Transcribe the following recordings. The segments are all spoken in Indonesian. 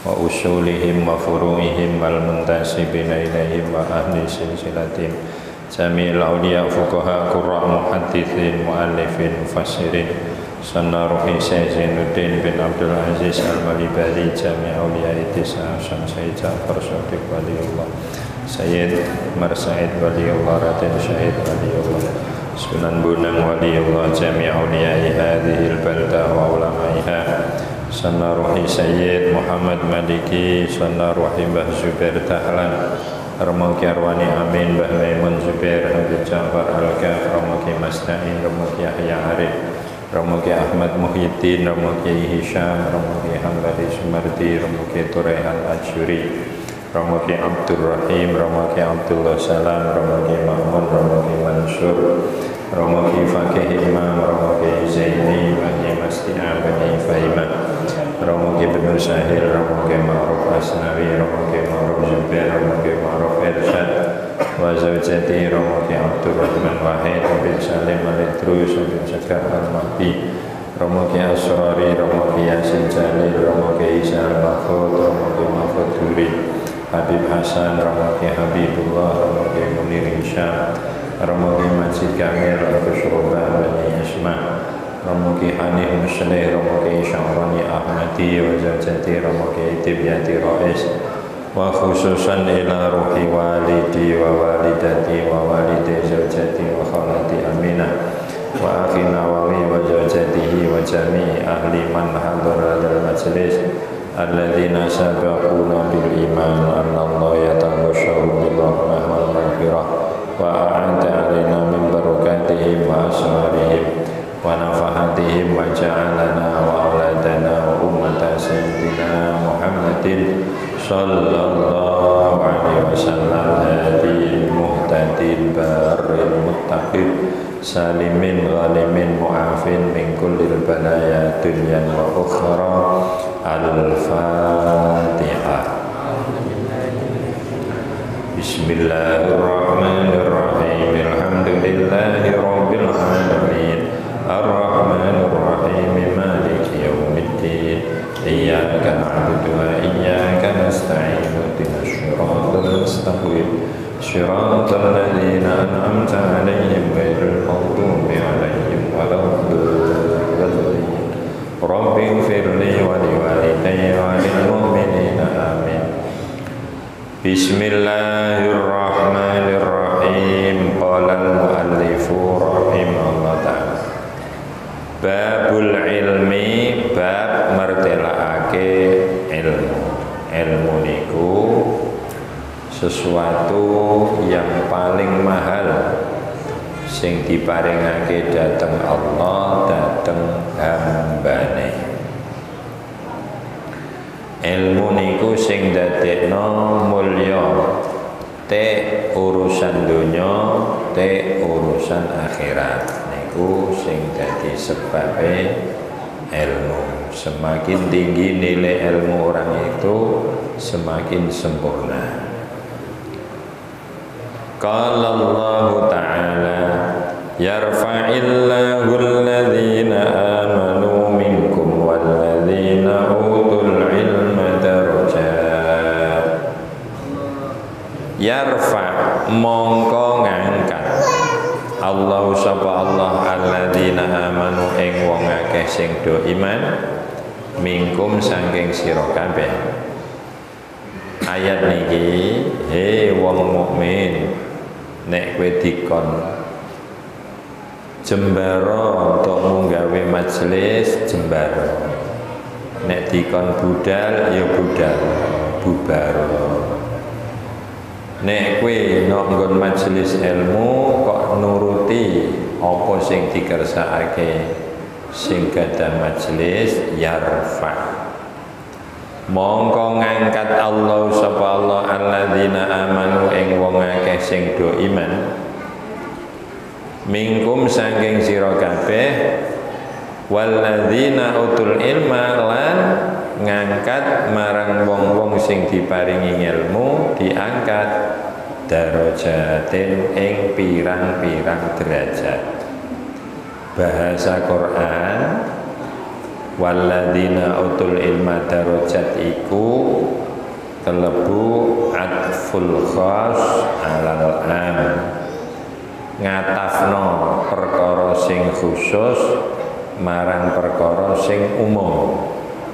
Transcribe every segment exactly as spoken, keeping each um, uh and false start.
wa usulihim wa furu'ihim wal muntasibina ilaihim wa ahli silsilatihim Jamil awliya fuqaha qurra muhaddithin muallifin mufassirin Sanna Ruhi Zainuddin bin Abdul Aziz Al-Malibari Jami' awliya itisa Hasan Sayyid Ja'far Sadiq Waliullah Sayyid Marsaid Waliullah Raden Syahid Waliullah Sunan Bonang Waliullah Jami' awliya hadhil balda wa ulamaiha Sanna Ruhi Sayyid Muhammad Maliki Sanna Ruhi Mbah Zubair Dahlan Ramuki Arwani Amin Mbah Maimun Zubair Habib Ja'far Al-Kaf Ramuki Masna'in Ramuki Yahya Arif Ramuki Ahmad Muhyiddin Ramuki Hisham Ramuki Hamdani Sumardi Ramuki Turehan Ajuri Ramuki Abdul Rahim Ramuki Abdullah Salam Ramuki Mahmud Ramuki Mansur Ramuki Fakih Imam Ramuki Zaini Bani Masti'a Bani Fahimah Ramuki Ibn Sahil Ramuki Ma'ruf Asnawi Ramuki Ma'ruf Zubair Ramuki Ma'ruf Irsyad wa zawjati Ramuki Abdul Rahman Wahid Habib Salim Al-Idrus Habib Zakar Al-Mahdi Ramuki Asrari Ramuki Yasin Jalil Ramuki Isa Al-Mahfud Ramuki Mahfud Duri Habib Hasan Ramuki Habibullah Ramuki Munir Hisham Ramuki Masjid Kamil Al-Fusrubah Bani Isma Ramuki Hanif Muslim Ramuki Syamrani Ahmadi wa zawjati Ramuki Tibyati Rais wa khususan ila ruhi walidi wa walidati wa walidi zawjati wa khalati Aminah wa akhi Nawawi wa zawjatihi wa jami'i ahli man hadara al majlis alladzina sabaquna bil iman anna Allah yatabashsharu bil rahmah wal maghfirah wa a'anta alaina min barakatihim wa asmarihim wa nafahatihim wa ja'alana wa auladana wa ummata sayyidina Muhammadin sallallahu alaihi wasallam hadil muhtadin baril muttaqin salimin ghalimin mu'afin min kullil balaya dunyan wa ukhra al-fatihah bismillahirrahmanirrahim alhamdulillahi rabbil alamin ar-rahmanir rahim maliki yaumiddin iyyaka na'budu wa iyyaka nasta'in ihdinas siratal mustaqim siratal ladzina an'amta 'alaihim ghairil maghdubi 'alaihim waladdallin rabbi ighfirli wa liwalidayya wa lil mu'minina amin bismillahirrahmanirrahim qala al-muallifu rahimahullah ta'ala babul ilmi bab mertelakake ilmu ilmu niku sesuatu yang paling mahal sing diparingake dateng Allah dateng hambane ilmu niku sing dadekno mulya te urusan dunya te urusan akhirat niku sing dadi sebabe ilmu. Semakin tinggi nilai ilmu orang itu semakin sempurna. Qala Allah Ta'ala yarfa'illahu alladhina amanu minkum walladhina utul ilma darajat. Yarfa' mongko ngangkat Allah sapa Allah alladzina amanu ing wong akeh sing do iman mingkum saking sira kabeh. Ayat niki he wong mukmin nek kowe dikon jembara untuk menggawe majelis jembara, nek dikon budal ya budal bubar. Nek kowe nok nggon majelis ilmu kok nuruti apa sing dikersakake sing gadah majelis yarfa mongko ngangkat Allah sapa Allah alladzina amanu ing wong akeh sing do iman mingkum saking sira kabeh walladzina utul ilma lan ngangkat marang wong-wong sing diparingi ilmu diangkat darajatin ing pirang-pirang derajat. Bahasa Quran walladzina utul ilma darajat iku kelebu atful khas alal am, ngatafno perkara sing khusus marang perkara sing umum.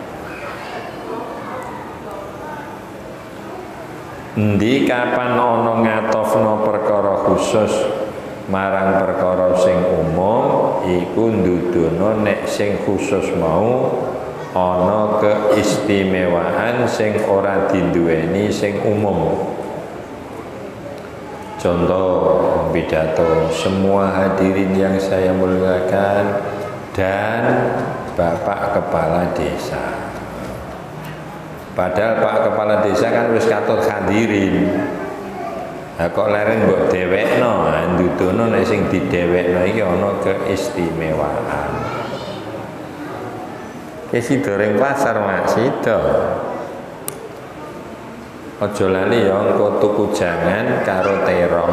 Endi kapan ana ngatofno perkara khusus marang perkara sing umum iku ndudono nek sing khusus mau ana keistimewaan sing ora diduweni sing umum. Contoh pidato semua hadirin yang saya muliakan dan Bapak Kepala Desa. Padahal Pak Kepala Desa kan wis katut hadirin. Nah, kok leren mbok dhewekno, ndudono nek sing didhewekno iki ana keistimewaan. Ki sida ring pasar Mak sida. Aja lali ya engko tuku jangan karo terong.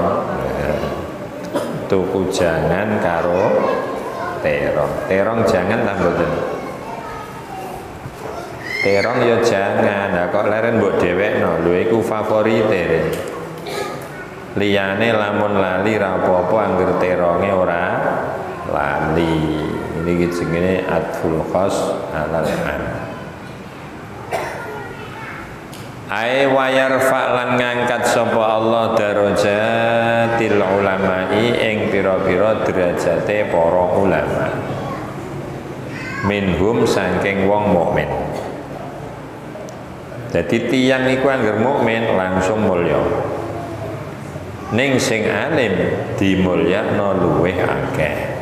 Tuku jangan karo terong. Terong jangan ta mboten? Terong ya jangan. Nah kok leren mbok dhewekno, lho iku favorite. Liyane lamun lali ra apa-apa angger teronge ora lali. Ini jenenge atful khas alal am. Ai wa yarfa lan ngangkat sapa Allah darajatil ulama'i ing pira-pira derajate para ulama. Minhum saking wong mukmin. Jadi tiyang iku angger mukmin langsung mulya. Ning sing alim dimulyakno luweh akeh.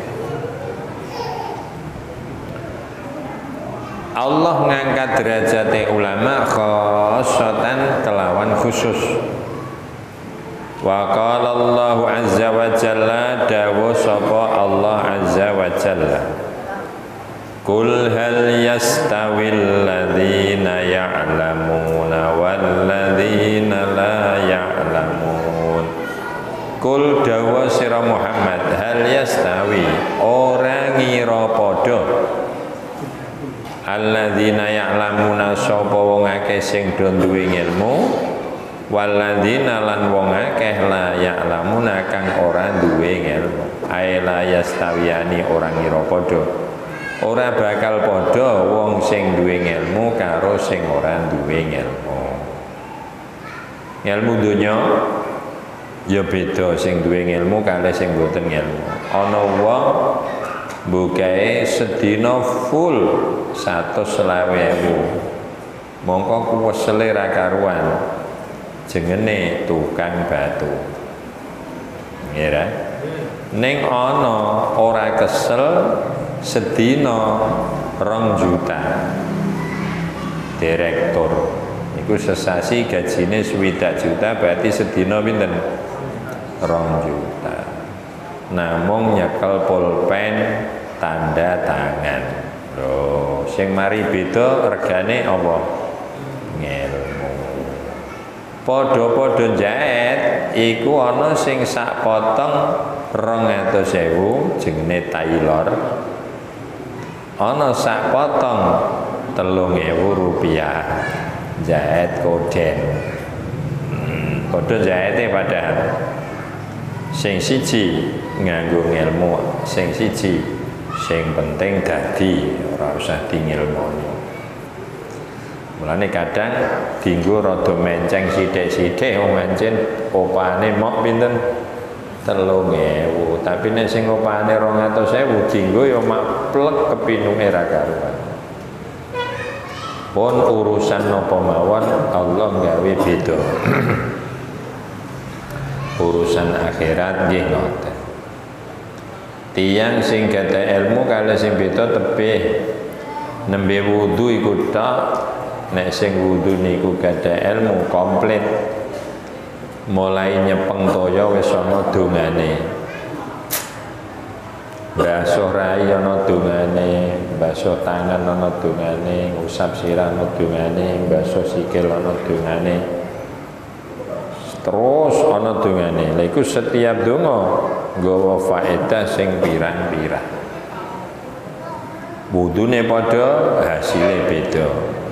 Allah ngangkat derajate ulama khossatan kelawan khusus. Wa qala Allah azza wa jalla dawu sapa Allah azza wa jalla. Qul hal yastawil ladzina ya'lamuna wal ladzina la ya'lamun. Qul dawu sira Muhammad hal yastawi ora ngira padha alladzina ya'lamuna sapa wong akeh sing do duwe ilmu walladzina lan wong akeh la ya'lamuna kang ora duwe ilmu. Ai la yastawiyani ora ngira padha. Ora bakal padha wong sing duwe ilmu karo sing ora duwe ilmu. Ilmu dunya ya beda sing duwe ilmu kalih sing mboten ilmu. Ana wong bukae sedina full seratus selawe ewu mongko kuwesele ra karuan jengene tukang batu ngira ning ana ora kesel sedina rong juta direktur iku sesasi gajine swidak juta berarti sedina pinten rong juta namung nyekel pulpen tanda tangan. Loh, sing mari beda regane apa? Ngilmu. Padha-padha jahit iku ana sing sak potong rong atus ewu jenenge tailor. Ana sak potong telung ewu rupiah jahit koden. Hmm, padha jahite padahal. Sing siji nganggo ilmu, sing siji sing penting dadi ora usah dingilmoni. Mulane kadang dienggo rada menceng sithik-sithik wong pancen opane mok pinten telung ewu, tapi nek sing opane rong atus ewu dienggo ya mak plek kepinuke ra karuan. Pun urusan napa mawon Allah gawe beda. Urusan akhirat nggih ngoten. Tiyang sing gadah ilmu kalih sing beda tebih nembe wudu iku tok. Nek sing wudu niku gadah ilmu komplit. Mulai nyepeng toya wis ana dongane. Basuh rai ana dongane, basuh tangan ana dongane, ngusap sirah ana dongane, basuh sikil ana dongane. Terus ana dongane. Lha iku setiap donga nggawa faedah sing pirang-pirang. wudune padha hasilnya beda.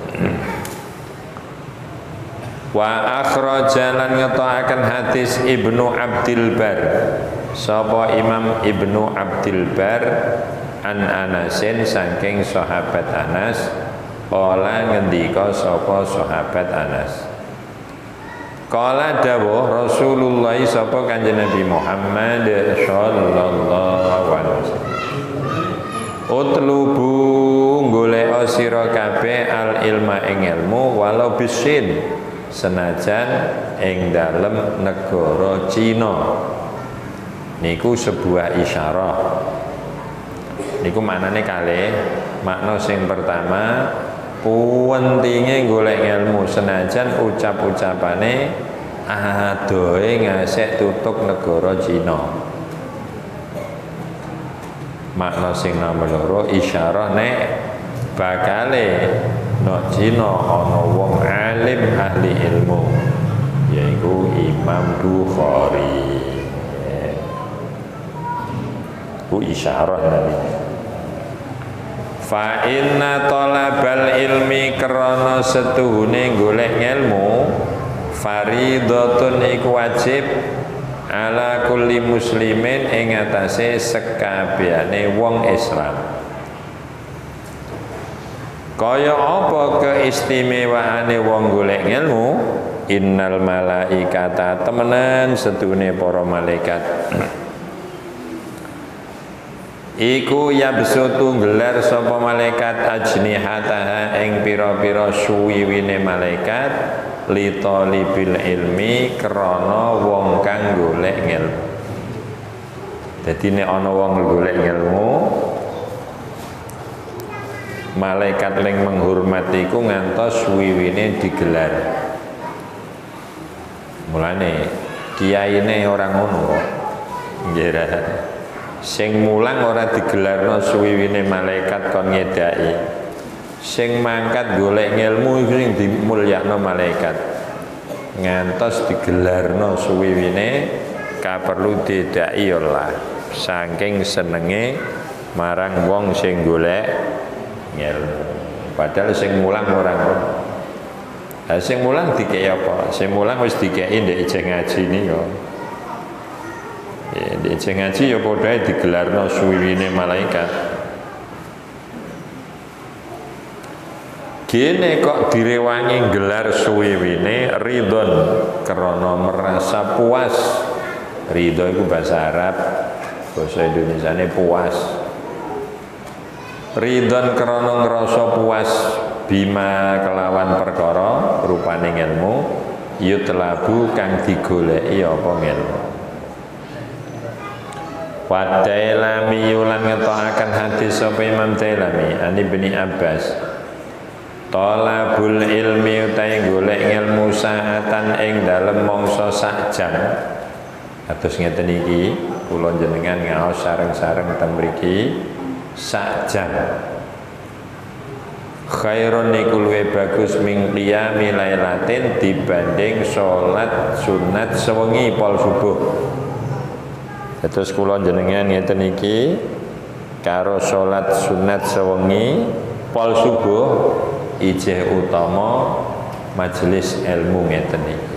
Wa akhraja lan ngetoaken hadis Ibnu Abdil Bar, sapa Imam Ibnu Abdil Bar an Anasin saking sahabat Anas, kala ngendika sapa sahabat Anas, kala dawuh Rasulullah sapa Kanjeng Nabi Muhammad sallallahu alaihi wasallam, utlubu golek sira kabeh al ilma ing ilmu walau bisin, senajan ing dalem negara Cina. Niku sebuah isyarah. Niku maknane kalih. Makna sing pertama, pentinge golek ilmu senajan ucap-ucapane adohe ngasek tutuk negara Cina. Makna sing nomor loro, isyarah nek bakale no Cina ana wong alim ahli ilmu, yaiku Imam Bukhari. Ku isyarah nabi. Fa inna talabal ilmi krana setuhune golek ilmu faridatun iku wajib ala kulli muslimin ing atase sekabehane wong Islam. Kaya apa keistimewaane wong golek ilmu? Innal malaikata temenan setune para malaikat iku yabsutu gelar sapa malaikat ajnihataha ing pira-pira suwiwine malaikat li talibil ilmi krana wong kang golek ilmu. Dadi nek ana wong golek ilmu, malaikat ling menghormati iku ngantos suwiwine digelar. Mulane kiyaine ora ngono kok. Nggih. Sing mulang ora digelarno suwiwine malaikat kon ngedaki. Sing mangkat golek ilmu iku sing dimulyakno malaikat. Ngantos digelarno suwiwine kaperlu didaki Allah. Saking senenge marang wong sing golek ilmu. Padahal sing mulang ora ngono. Lah sing mulang dikeki apa? Sing mulang wis dikeki ndek ijeng ngaji niku. Ya, di ngaji ya padha digelarno suwiwine malaikat. Gene kok direwangi gelar suwiwine ridon krana merasa puas. Ridho iku bahasa Arab, bahasa Indonesiane puas. Ridon krana ngrasa puas bima kelawan perkara rupane ilmu yutlabu kang digoleki apa ilmu. Wa Dailami yulan ngetoaken hadis sapa Imam Dailami ani Ibnu Abbas, talabul ilmi utahe golek ilmu saatan ing dalem mangsa sak jam. Kados ngeten iki kula jenengan ngaos sareng-sareng teng mriki sak jam. Khairun niku luwih bagus min qiyami lailatin dibanding salat sunat sewengi pol subuh. Terus kula jenengan ngeten iki karo salat sunat sewengi pol subuh ijeh utama majelis ilmu ngeten iki.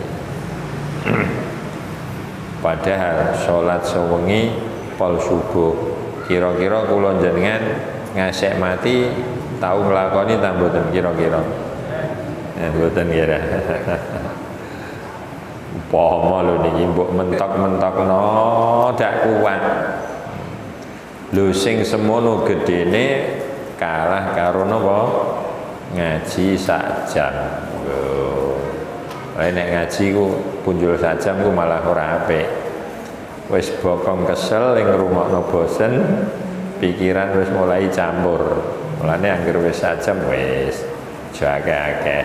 Padahal salat sewengi pol subuh kira-kira kula jenengan ngasek mati tahu nglakoni ta mboten kira-kira? Eh mboten kira. Pomo lho niki mbok mentok-mentokno dak kuat. Lho sing semono gedene kalah karo napa? Ngaji sak jam. Lho. Nek ngaji ku punjul sak jam ku malah ora apik. Wis bokong kesel ning ngrungokno bosen, pikiran wis mulai campur. Mulane anggere wis sak jam wis aja akeh-akeh.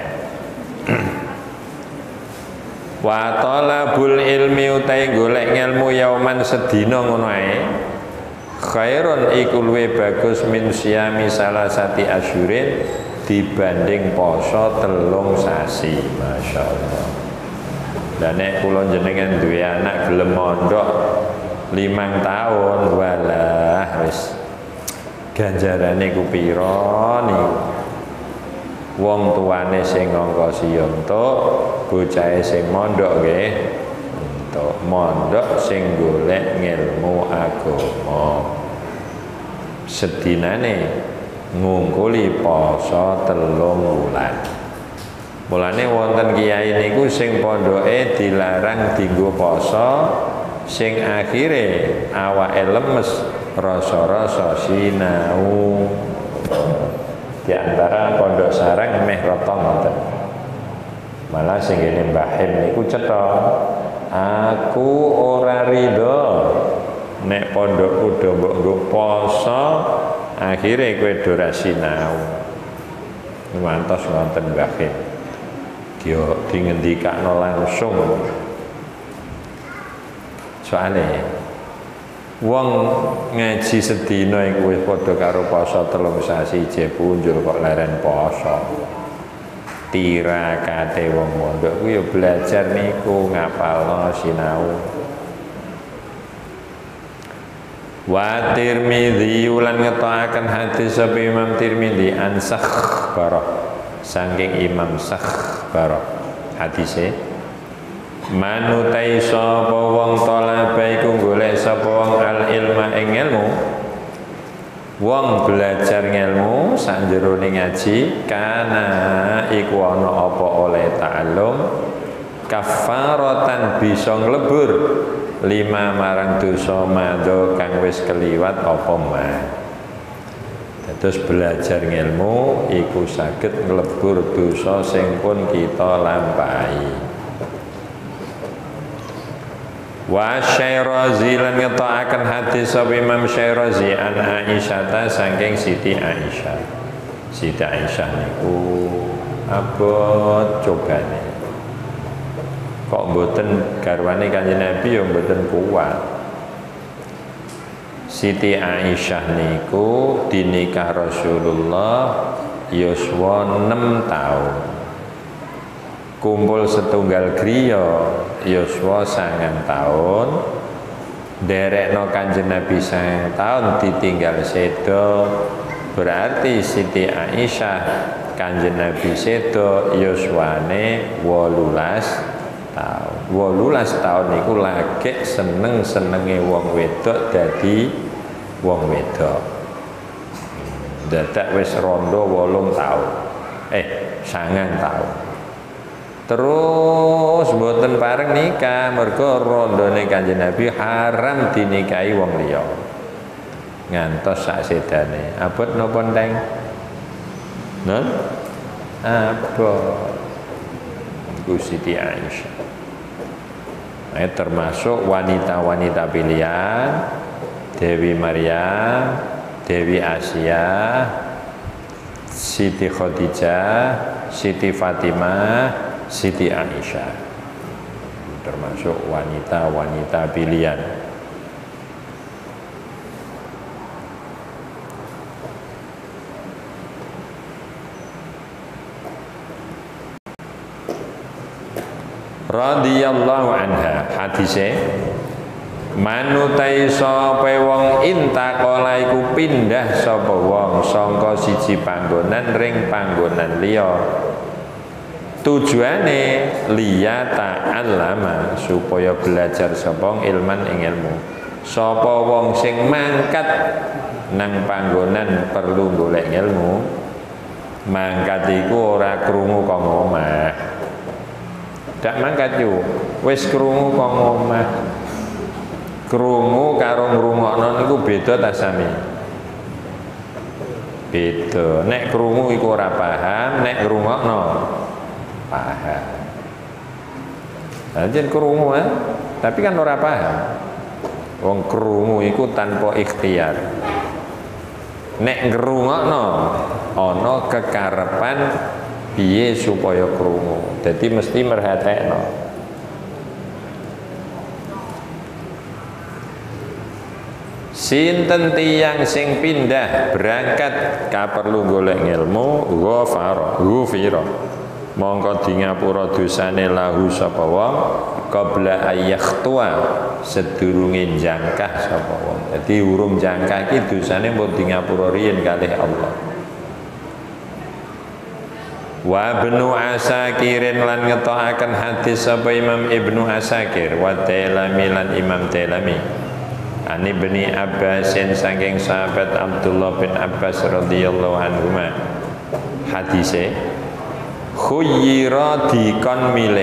Wa talabul ilmi utai golek ilmu yauman sedina ngono ae khairun iku luwih bagus min siyami salasati asyurin dibanding poso telung sasi. Masyaallah. Lah nek kula jenengan duwe anak gelem mondok limang tahun walah wis ganjarane ku pira niku. Wong tuane sing ngongkosi entuk, bocahe sing mondok nggih entuk. Mondok sing golek ngilmu agama. Sedinane ngungkuli poso telung wulan. Mulane wonten kiai niku sing pondoke dilarang dienggo poso, sing akhire awake lemes rasa-rasa sinau. Di antara pondok sarang meh rata ngoten. Malah sing ngene Mbah Him niku cetha, aku ora ridho nek pondokku do mbok nggo poso akhire kowe do ra sinau. Ngantos ngoten Mbah Him. Dia dingendikakno langsung. Soale wong ngaji sedina iku wis padha karo poso telung sasi je punjul kok leren poso. Tirakate wong mondok ku ya belajar niku ngapalno sinau. Wa Tirmidzi ulan ngetoaken hadis sapa Imam Tirmidzi an Sakhbarah saking Imam Sakhbarah hadise manutai sapa wong talaba iku golek sapa wong al ilma ing ilmu, wong belajar ilmu sanjerone ngaji kana iku ana apa oleh ta'allum kafaratan bisa nglebur lima marang dosa madha kang wis keliwat apa mah. Terus belajar ilmu iku saged nglebur dosa sing pun kita lampahi. Wa Syairazi lan ngetoaken hadis sapa Imam Syairazi an Aisyah saking Siti Aisyah. Siti Aisyah niku abot cobane. Kok mboten garwane Kanjeng Nabi ya mboten kuat. Siti Aisyah niku dinikah Rasulullah yuswa enam tahun. Kumpul setunggal griya yuswa sangang tahun. Derekno Kanjeng Nabi sangang tahun ditinggal sedo. Berarti Siti Aisyah Kanjeng Nabi sedo yuswane wolulas tahun. wolulas tahun niku lagi seneng-senenge wong wedok dadi wong wedok. Dadak wis rondo wolung tahun. Eh, sangang tahun. Terus mboten pareng nikah mergo rondone Kanjeng Nabi haram dinikahi wong liya. Ngantos sak sedane. Abot napa ndeng? Nun? Abot. Iku Siti Aisyah. Nah, termasuk wanita-wanita pilihan Dewi Maryam, Dewi Asia, Siti Khadijah, Siti Fatimah, Siti Aisyah. Termasuk wanita-wanita pilihan. Radhiyallahu anha hadise manutai sapa wong intakola iku pindah sapa wong sangka siji panggonan ring panggonan liya tujuane liya ta'allama supaya belajar sapa ilman ing ilmu. Sapa wong sing mangkat nang panggonan perlu golek ilmu, mangkat iku ora krungu kok omah. Dak mangkat yo wis krungu kok omah. Krungu karo ngrungokno niku beda ta sami? Beda. Nek krungu iku ora paham, nek ngrungokno paham. Anjen krungu eh? Tapi kan ora paham. Wong krungu iku tanpa ikhtiar. Nek ngrungokno ana kekarepan piye supaya krungu. Jadi mesti merhatekno. Sinten tiyang sing pindah berangkat ka perlu golek ilmu ghafara ghufira mongko di ngapura dosane lahu sapa wong qabla ayakhtua sedurunge jangkah sapa wong. Dadi urung jangkah iki dosane mbok di ngapura riyen kalih Allah. Wa Ibnu Asakirin lan ngetokaken hadis sapa Imam Ibnu Asakir wa Dailami lan Imam Dailami ani Ibni Abbasin saking sahabat Abdullah bin Abbas radhiyallahu anhuma hadise khuyyira dikon milih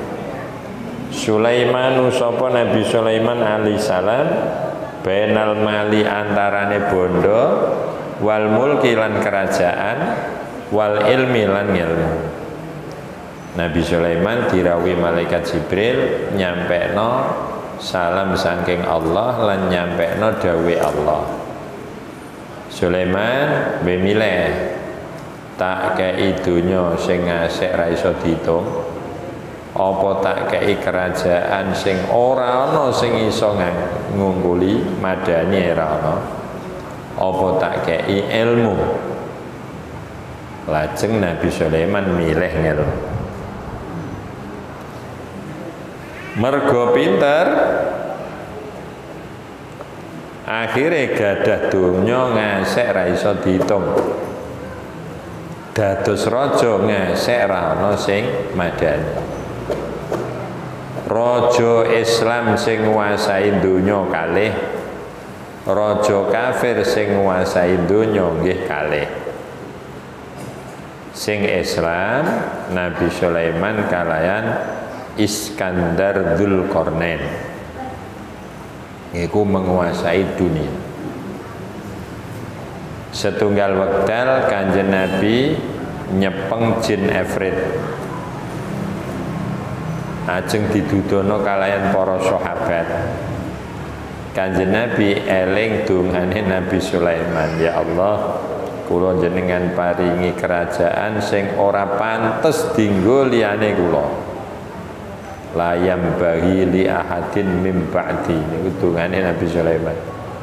Sulaiman sapa Nabi Sulaiman alaihi salam bainal mali antarane bondo wal mulki lan kerajaan wal ilmi lan ilmu. Nabi Sulaiman dirawi malaikat Jibril nyampekno salam saking Allah lan nyampekno dawe Allah. Sulaiman bemilih tak kei donya sing ngasik ra iso diitung apa tak kei kerajaan sing ora ana sing iso ngungkuli madani ora ana apa tak kei ilmu. Lajeng Nabi Sulaiman milih ngel mergo pinter akhirnya gadah donya ngasek ra iso diitung dados raja ngasek ra ana sing madani raja Islam sing nguasai donya kalih raja kafir sing nguasai donya nggih kalih. Sing Islam Nabi Sulaiman kalayan Iskandar Dzulqarnain iku menguasai dunia. Setunggal wekdal Kanjeng Nabi nyepeng jin Efrit ajeng didudono kalayan para sahabat. Kanjeng Nabi eling dungane Nabi Sulaiman, ya Allah kula jenengan paringi kerajaan sing ora pantes dinggo liyane kula. Layam bagi li ahadin mim ba'di niku dungane Nabi Sulaiman.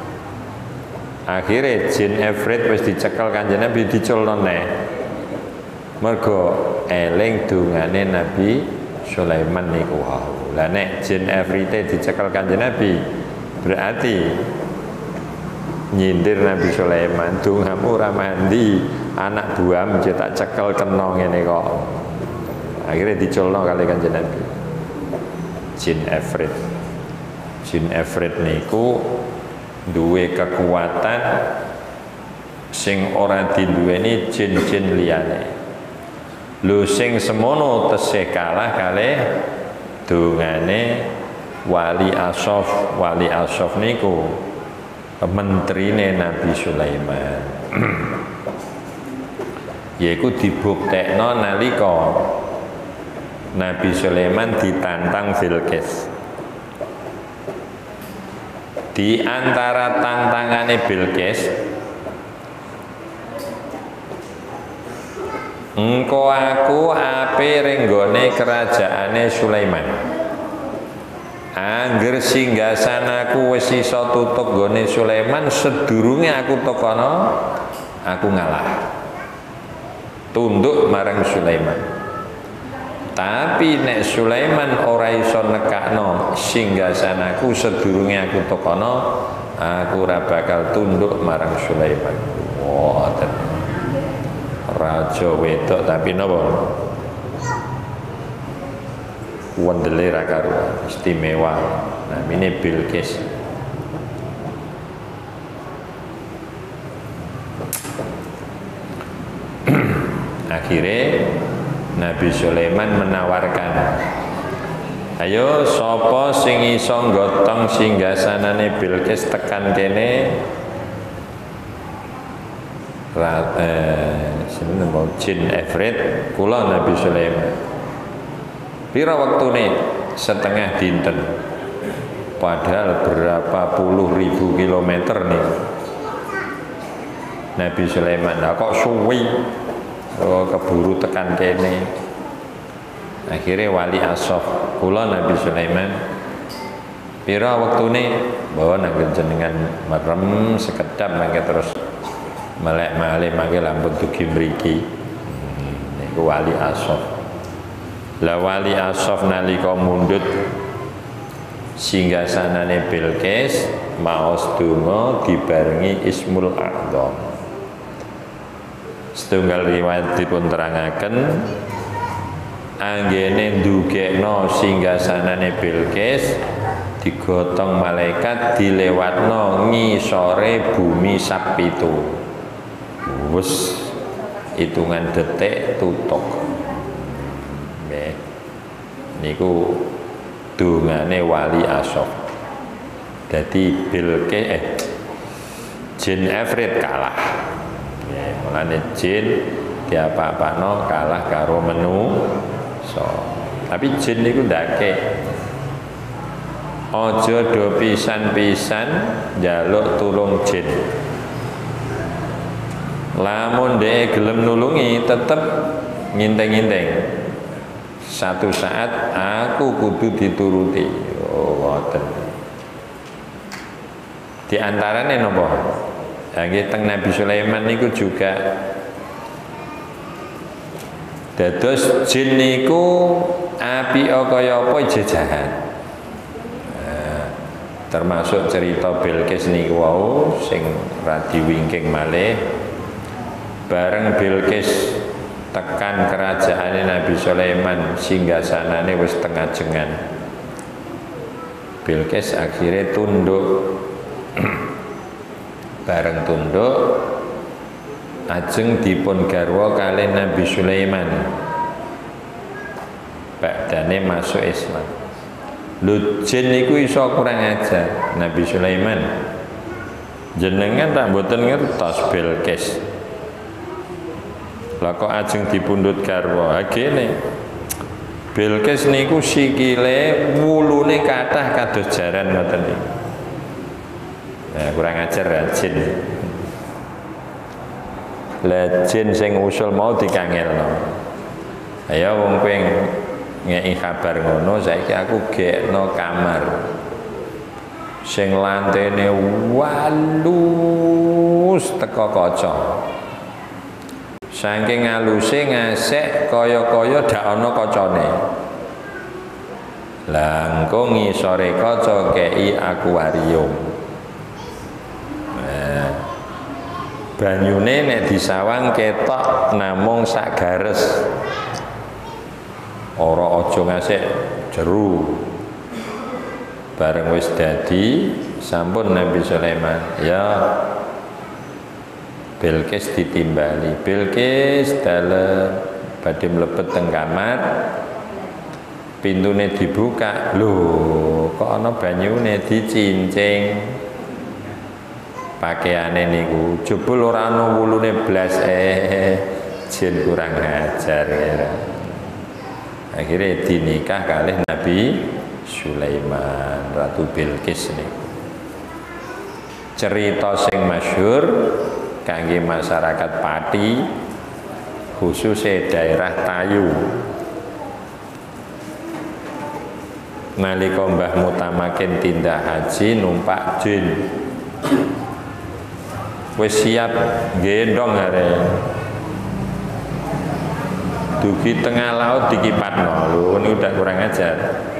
Akhire jin Efrit wis dicekel Kanjeng Nabi diculno neh. Mergo eling dungane Nabi Sulaiman niku wau. Lah nek jin Efrite dicekel Kanjeng Nabi berarti nyindir Nabi Sulaiman, dungamu ora mandi, anak buam tak cekel kena ngene kok. Akhirnya diculno kali Kanjeng Nabi. Jin Efrit. Jin Efrit niku duwe kekuatan sing ora diduweni jin-jin liyane. Lho sing semono tesih kalah kalih dungane Wali Asof. Wali Asof niku menterine Nabi Sulaiman. Yaiku dibuktekno nalika Nabi Sulaiman ditantang Bilqis. Di antara tantangane Bilqis, engko aku ape renggone kerajaane Sulaiman. Angger singgasanaku wis iso tutup gone Sulaiman sedurunge aku tekono aku ngalah. Tunduk marang Sulaiman. Tapi nek Sulaiman ora iso nekakno singgasanaku sedurunge aku tekono aku ora bakal tunduk marang Sulaiman. Woten. Raja wedok tapi napa? Wendele ra karuan, istimewa. Nah, ini Bilqis. Akhirnya Nabi Sulaiman menawarkan, ayo sapa sing iso nggotong singgasanane Bilqis tekan kene ra eh sinten mau jin Efrit kula Nabi Sulaiman. Pira waktune? Setengah dinten. Padahal berapa puluh ribu kilometer nih Nabi Sulaiman. Nah kok suwi, oh, keburu tekan kene. Akhirnya Wali Asof kula Nabi Sulaiman. Pira waktune? Bawa nanggen jenengan merem sekedap mangke terus melek malih mangke lampun dugi mriki. Niku Wali Asof. La wali Asof nalika mundhut singgasanane Bilqis maos donga dibarengi Ismul A'dzam. Setunggal riwayat dipun terangaken anggene ndugekno singgasanane Bilqis digotong malaikat dilewatno ngisore bumi sapitu. Wes hitungan detik tutuk. Nggih. Niku dungane wali Asof. Dadi Bilqis eh jin Efrit kalah. Nggih, mulane jin diapa-apano kalah karo menu so. Tapi jin niku ndake ojo do pisan-pisan njaluk tulung jin. Lamun dhek gelem nulungi tetep nginteng-nginteng. Satu saat aku kudu dituruti. Oh ngoten. Di antarane napa? Nggih teng Nabi Sulaiman niku juga dados jin niku api kaya apa jejahan. Termasuk cerita Bilqis niku wau sing radi wingking malih bareng Bilqis tekan kerajaan Nabi Sulaiman singgasanane wis tengah jengan. Bilqis akhirnya tunduk bareng tunduk ajeng dipun garwa kalih Nabi Sulaiman badane masuk Islam. Lho jin niku iso kurang ajar. Nabi Sulaiman jenengan tak mboten ngertos Bilqis. Lah kok ajeng dipundhut garwa. Agene Bilqis niku sikile wulune kathah kados jaran ngoten niku. Nah, kurang ajar ya jin. Lah jin sing usul mau dikangelno. Ayo wong kowe ngeki kabar ngono, saiki aku gekno kamar sing lantene walus teko kaca. Saking aluse ngasek kaya-kaya dak ana kacane. Lah engko ngisore kaca kei akuarium. Nah, banyune nek disawang ketok namung sak gares. Ora aja ngasek jeru. Bareng wis dadi sampun Nabi Sulaiman ya Bilqis ditimbali. Bilqis dalem badhe mlebet teng kamar, pintune dibuka, lho kok ana banyune dicincing pakaiane niku jebul ora ana wulune blas eh jin kurang ajar ya. Akhirnya dinikah kalih Nabi Sulaiman Ratu Bilqis niku. Cerita sing masyhur kangge masyarakat Pati khususnya daerah Tayu. Nalika Mbah Mutamakin tindak haji numpak jin. Wis siap gendong arek. Dugi tengah laut dikipatno lho niku udah kurang ajar.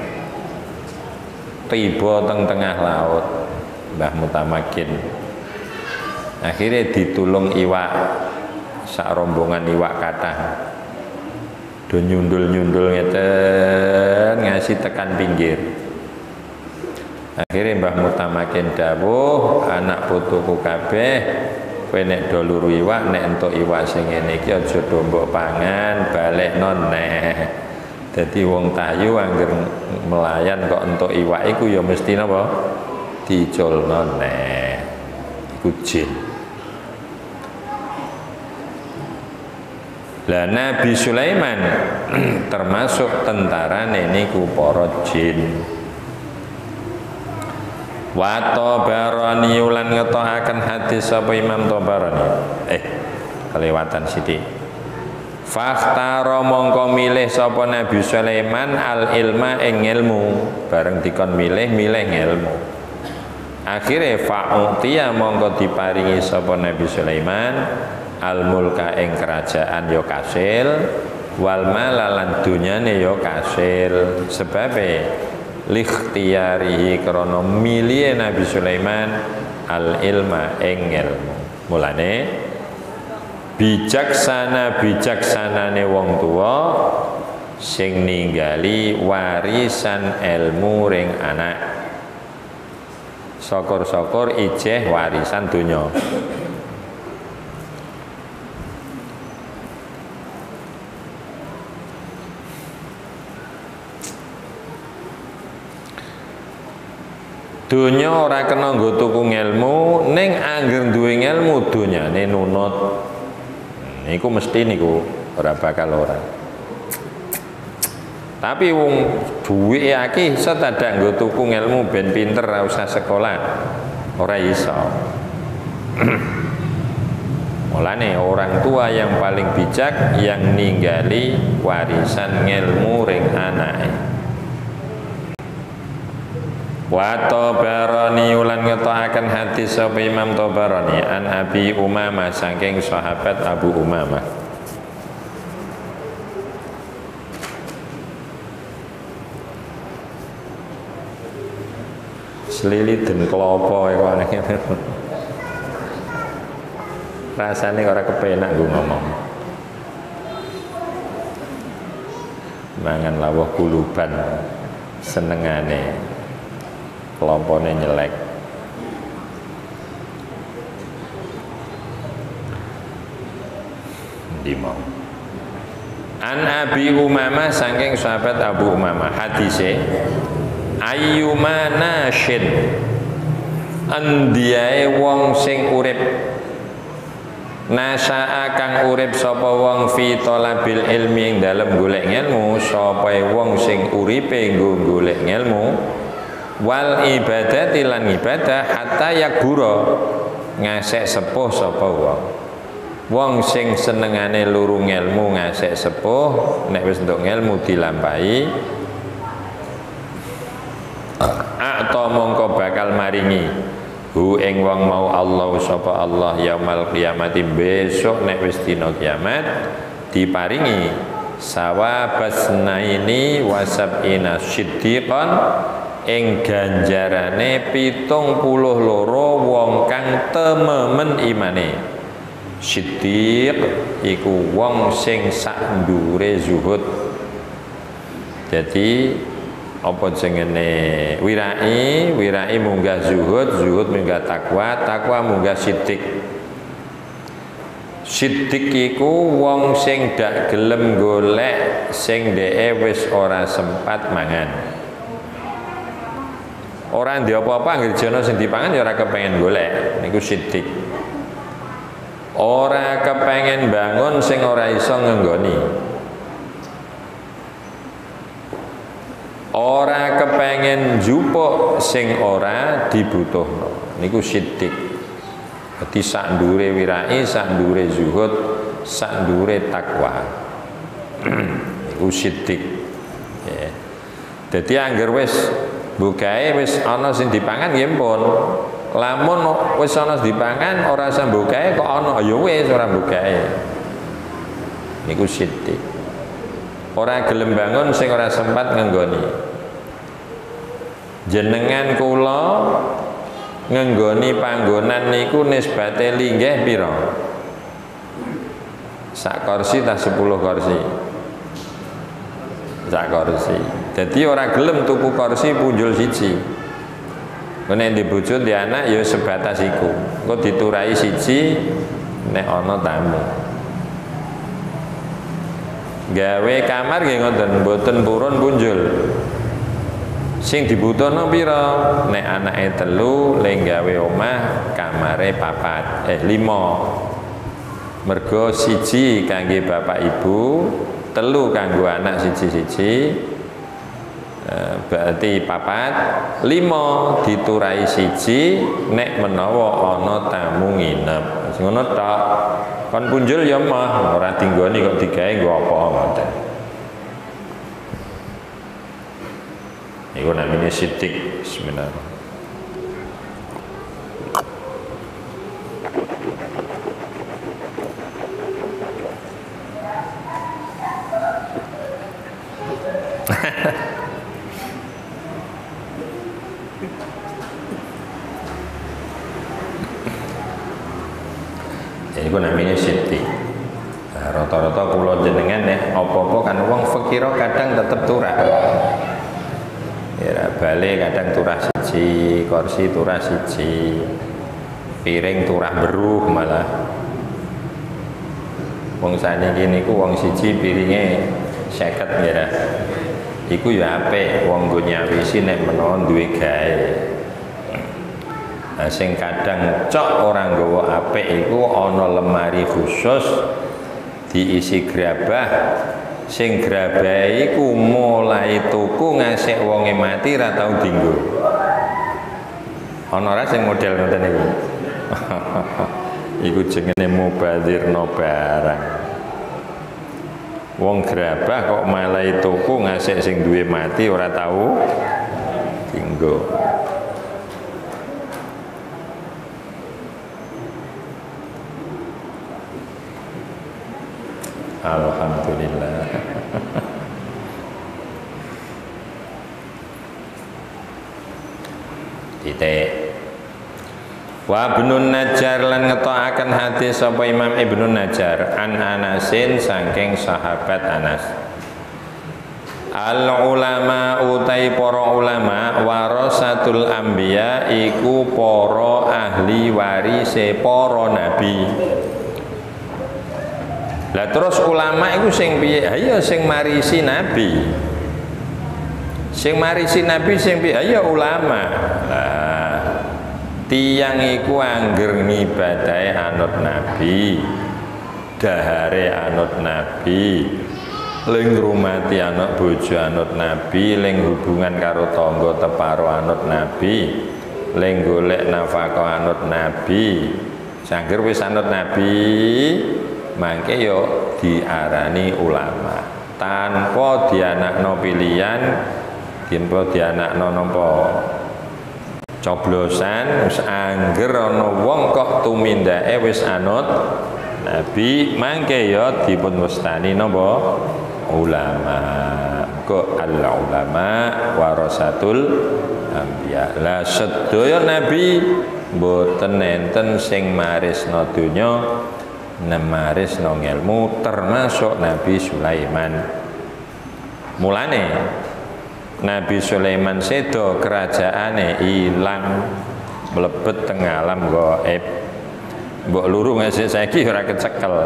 Tiba teng tengah laut Mbah Mutamakin. Akhirnya ditulung iwak sak rombongan iwak kathah. Do nyundul-nyundul ngeten ngasih tekan pinggir. Akhirnya Mbah Mutamakin dawuh anak putuku kabeh kowe nek do luru iwak nek entuk iwak sing ngene iki aja do mbok pangan balekno neh. Dadi wong Tayu angger melayan kok entuk iwak iku ya mesti napa diculno neh. Iku jin. Lah Nabi Sulaiman termasuk tentarane niku para jin. Wa Tabarani ulan ngetoaken hadis sapa Imam Tabarani. Eh, kelewatan sithik. Fakhtara mongko milih sapa Nabi Sulaiman al ilma ing ilmu, bareng dikon milih milih ilmu. Akhire fa'utiya mongko diparingi sapa Nabi Sulaiman al mulka ing kerajaan ya kasil wal malalan dunyane ya kasil sebabe likhtiyarihi krana milih Nabi Sulaiman al ilma ing ilmu. Mulane bijaksana bijaksanane wong tuwa sing ninggali warisan ilmu ring anak. Syukur-syukur ijeh warisan dunya. Dunya ora kena nggo tuku ngelmu, ning angger duwe ngelmu dunyane nunut. Niku mesti niku ora bakal ora. Tapi wong duwe akeh sedadak nggo tuku ngelmu ben pinter ora usah sekolah. Ora iso. Mulane orang tua yang paling bijak yang ninggali warisan ngelmu ring anake. Wa Tabarani ulan ngetoaken hadis sapa Imam Tabarani an Abi Umamah saking sahabat Abu Umamah. Selilit den klopo iku anake. Rasane ora kepenak gue ngomong. Mangan lawuh kuluban senengane. Kelompoknya nyelek. Dimau. An Abi Umamah saking sahabat Abu Umamah hadise ayyuma nasyid andiyae wong sing urip nasaa kang urip sapa wong fi talabil ilmi ing dalem golek ilmu sapa wong sing uripe nggo golek ilmu wal ibadati lan ibadah hatta yakbura ngasek sepuh sapa wong wong sing senengane luru ngelmu ngasek sepuh nek wis entuk ngelmu dilampahi atau mongko bakal maringi hu ing wong mau Allah sapa Allah yaumal qiyamati besok nek wis dina kiamat diparingi sawabasnaini wasabina siddiqan ing ganjarane pitung puluh loro wong kang tememen imane. Siddiq iku wong sing sak ndure zuhud. Jadi apa jenenge wirai, wirai munggah zuhud, zuhud munggah takwa, takwa munggah siddiq. Siddiq iku wong sing dak gelem golek sing dheke wis ora sempat mangan. Orang dia apa-apa anggere jono sing dipangan ya ora kepengen golek, niku siddiq. Ora kepengen bangun sing ora iso ngenggoni. Ora kepengen jupuk sing ora dibutuhno. Niku siddiq. Dadi sak ndure wirai, sak ndure zuhud, sak ndure takwa. Niku siddiq. Ya. Dadi angger wis bukae wis ana sing dipangan nggih pun. Lamun wis ana dipangan ora usah bukae kok ana ya wis ora bukae. Niku siddiq. Ora gelem bangun sing ora sempat ngenggoni. Jenengan kula ngenggoni panggonan niku nisbate linggih pira? Sak kursi ta sepuluh kursi. Sak kursi. Jadi orang gelem tuku kursi punjul siji. Nek di bojo di anak ya sebatas iku. Engko diturai siji nek ana tamu. Gawe kamar nggih ngoten, mboten purun punjul. Sing dibutuhno pira? Nek anake telu le gawe omah kamare papat, eh lima. Mergo siji kangge bapak ibu, telu kanggo anak siji-siji. Berarti papat, lima diturai siji nek menawa ana tamu nginep. Ngono tok. Kon punjul ya mah ora tinggoni kok digawe nggo apa ngoten. Iku namine siddiq. Bismillahirrahmanirrahim. Iku namanya siti. Nah, rata-rata kula jenengan nek apa-apa kan wong fakira kadang tetep turah. Ya bale kadang turah siji, kursi turah siji, piring turah beruh malah. Wong saniki niku wong siji piringe seket ya. Iku ya apik wong nggo nyawisi nek menawa duwe gawe. Nah, sing kadang cok orang nggawa apik iku ana lemari khusus diisi gerabah, sing gerabah iku mulai tuku ngasih wonge mati ra tau dienggo. Ana ora sing model ngoten niku. Iku jenenge mubadzirno barang. Wong gerabah kok malah tuku ngasih sing duwe mati ora tau dienggo. Alhamdulillah. Titik. Wa Ibnu Najjar lan ngetokaken hadis sapa Imam Ibnu Najjar an Anasin saking sahabat Anas. Al ulama utai para ulama warasatul anbiya iku para ahli warise para nabi. Lah terus ulama iku sing piye? Ha iya sing marisi nabi. Sing marisi nabi sing piye? Ha iya ulama. Lah tiyang iku angger ngibadahe anut nabi. Dahare anut nabi. Ling rumati anak bojo anut nabi, ling hubungan karo tangga teparo anut nabi, ling golek nafkah anut nabi. Sangger wis anut nabi, mangke yo diarani ulama tanpa dianakno pilihan, tanpa dianakno napa coblosan. Wis angger ana wong kok tumindake wis anut nabi, mangke yo dipun wastani napa ulama. Kok al ulama warasatul anbiya. La sedaya nabi mboten enten sing marisna donya nemaris no ilmu, termasuk Nabi Sulaiman. Mulane Nabi Sulaiman sedo kerajaane ilang mlebet teng alam gaib. Mbok luru ngasih saiki ora kecekel.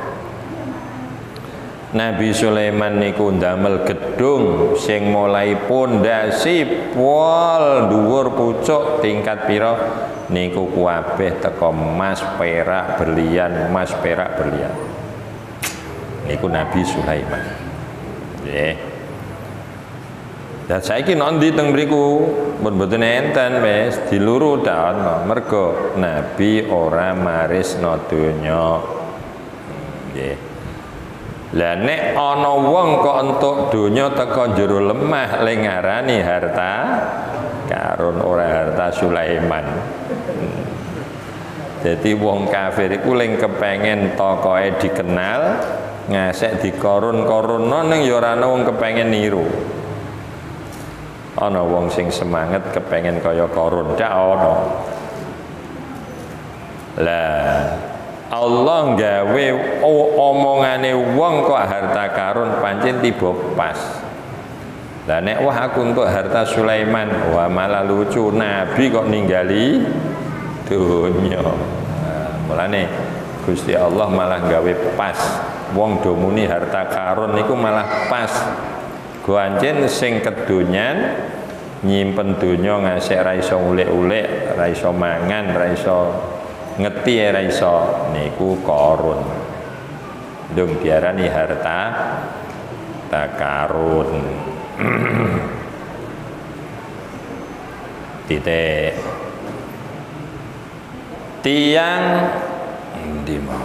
Nabi Sulaiman niku ndamel gedung sing mulai pondasi pol dhuwur pucuk tingkat pira niku kuwabeh teko emas, perak, berlian, emas, perak, berlian. Niku Nabi Sulaiman. Nggih. Dan saiki nondi teng mriku pun mboten enten wis diluru dak ana. Mergo Nabi ora marisno donya. Nggih. Lah nek ana wong kok entuk donya teko jero lemah ling ngarani harta karun, ora harta Sulaiman. Hmm. Jadi wong kafir iku ling kepengen tokoe dikenal, ngasek dikorun-korunno ning ya ora ana wong kepengen niru. Ana wong sing semangat kepengen kaya korun, dak ana. Lah Allah gawe omongane wong kok harta karun pancen tiba pas. Lah nek wah aku untuk harta Sulaiman, wah malah lucu, Nabi kok ninggali dunya. Nah, mulane Gusti Allah malah gawe pas. Wong do muni harta karun niku malah pas. Go ancen sing kedonyan nyimpen donya ngasih ra iso ulek-ulek, ra iso mangan, ra iso ngeti ra iso niku korun. Dung diarani harta takarun. Titik tiang endi mau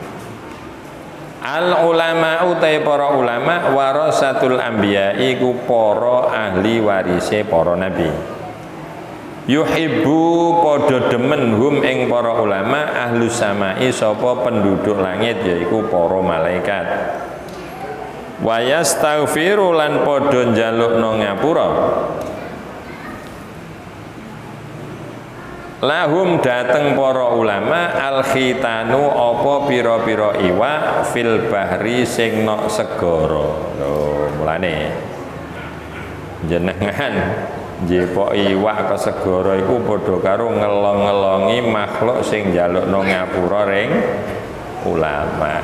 al ulama utai para ulama warasatul anbiya iku para ahli warise para nabi. Yuhibbu padha demen hum ing para ulama ahlu samai sapa penduduk langit yaiku para malaikat. Wa yastaghfiru lan padha njalukno ngapura lahum dateng para ulama al khitanu apa pira-pira iwak fil bahri sing nok segara. Lho mulane jenengan njepok iwak ke segara iku padha karo ngelong-ngelongi makhluk sing njalukno ngapura ring ulama.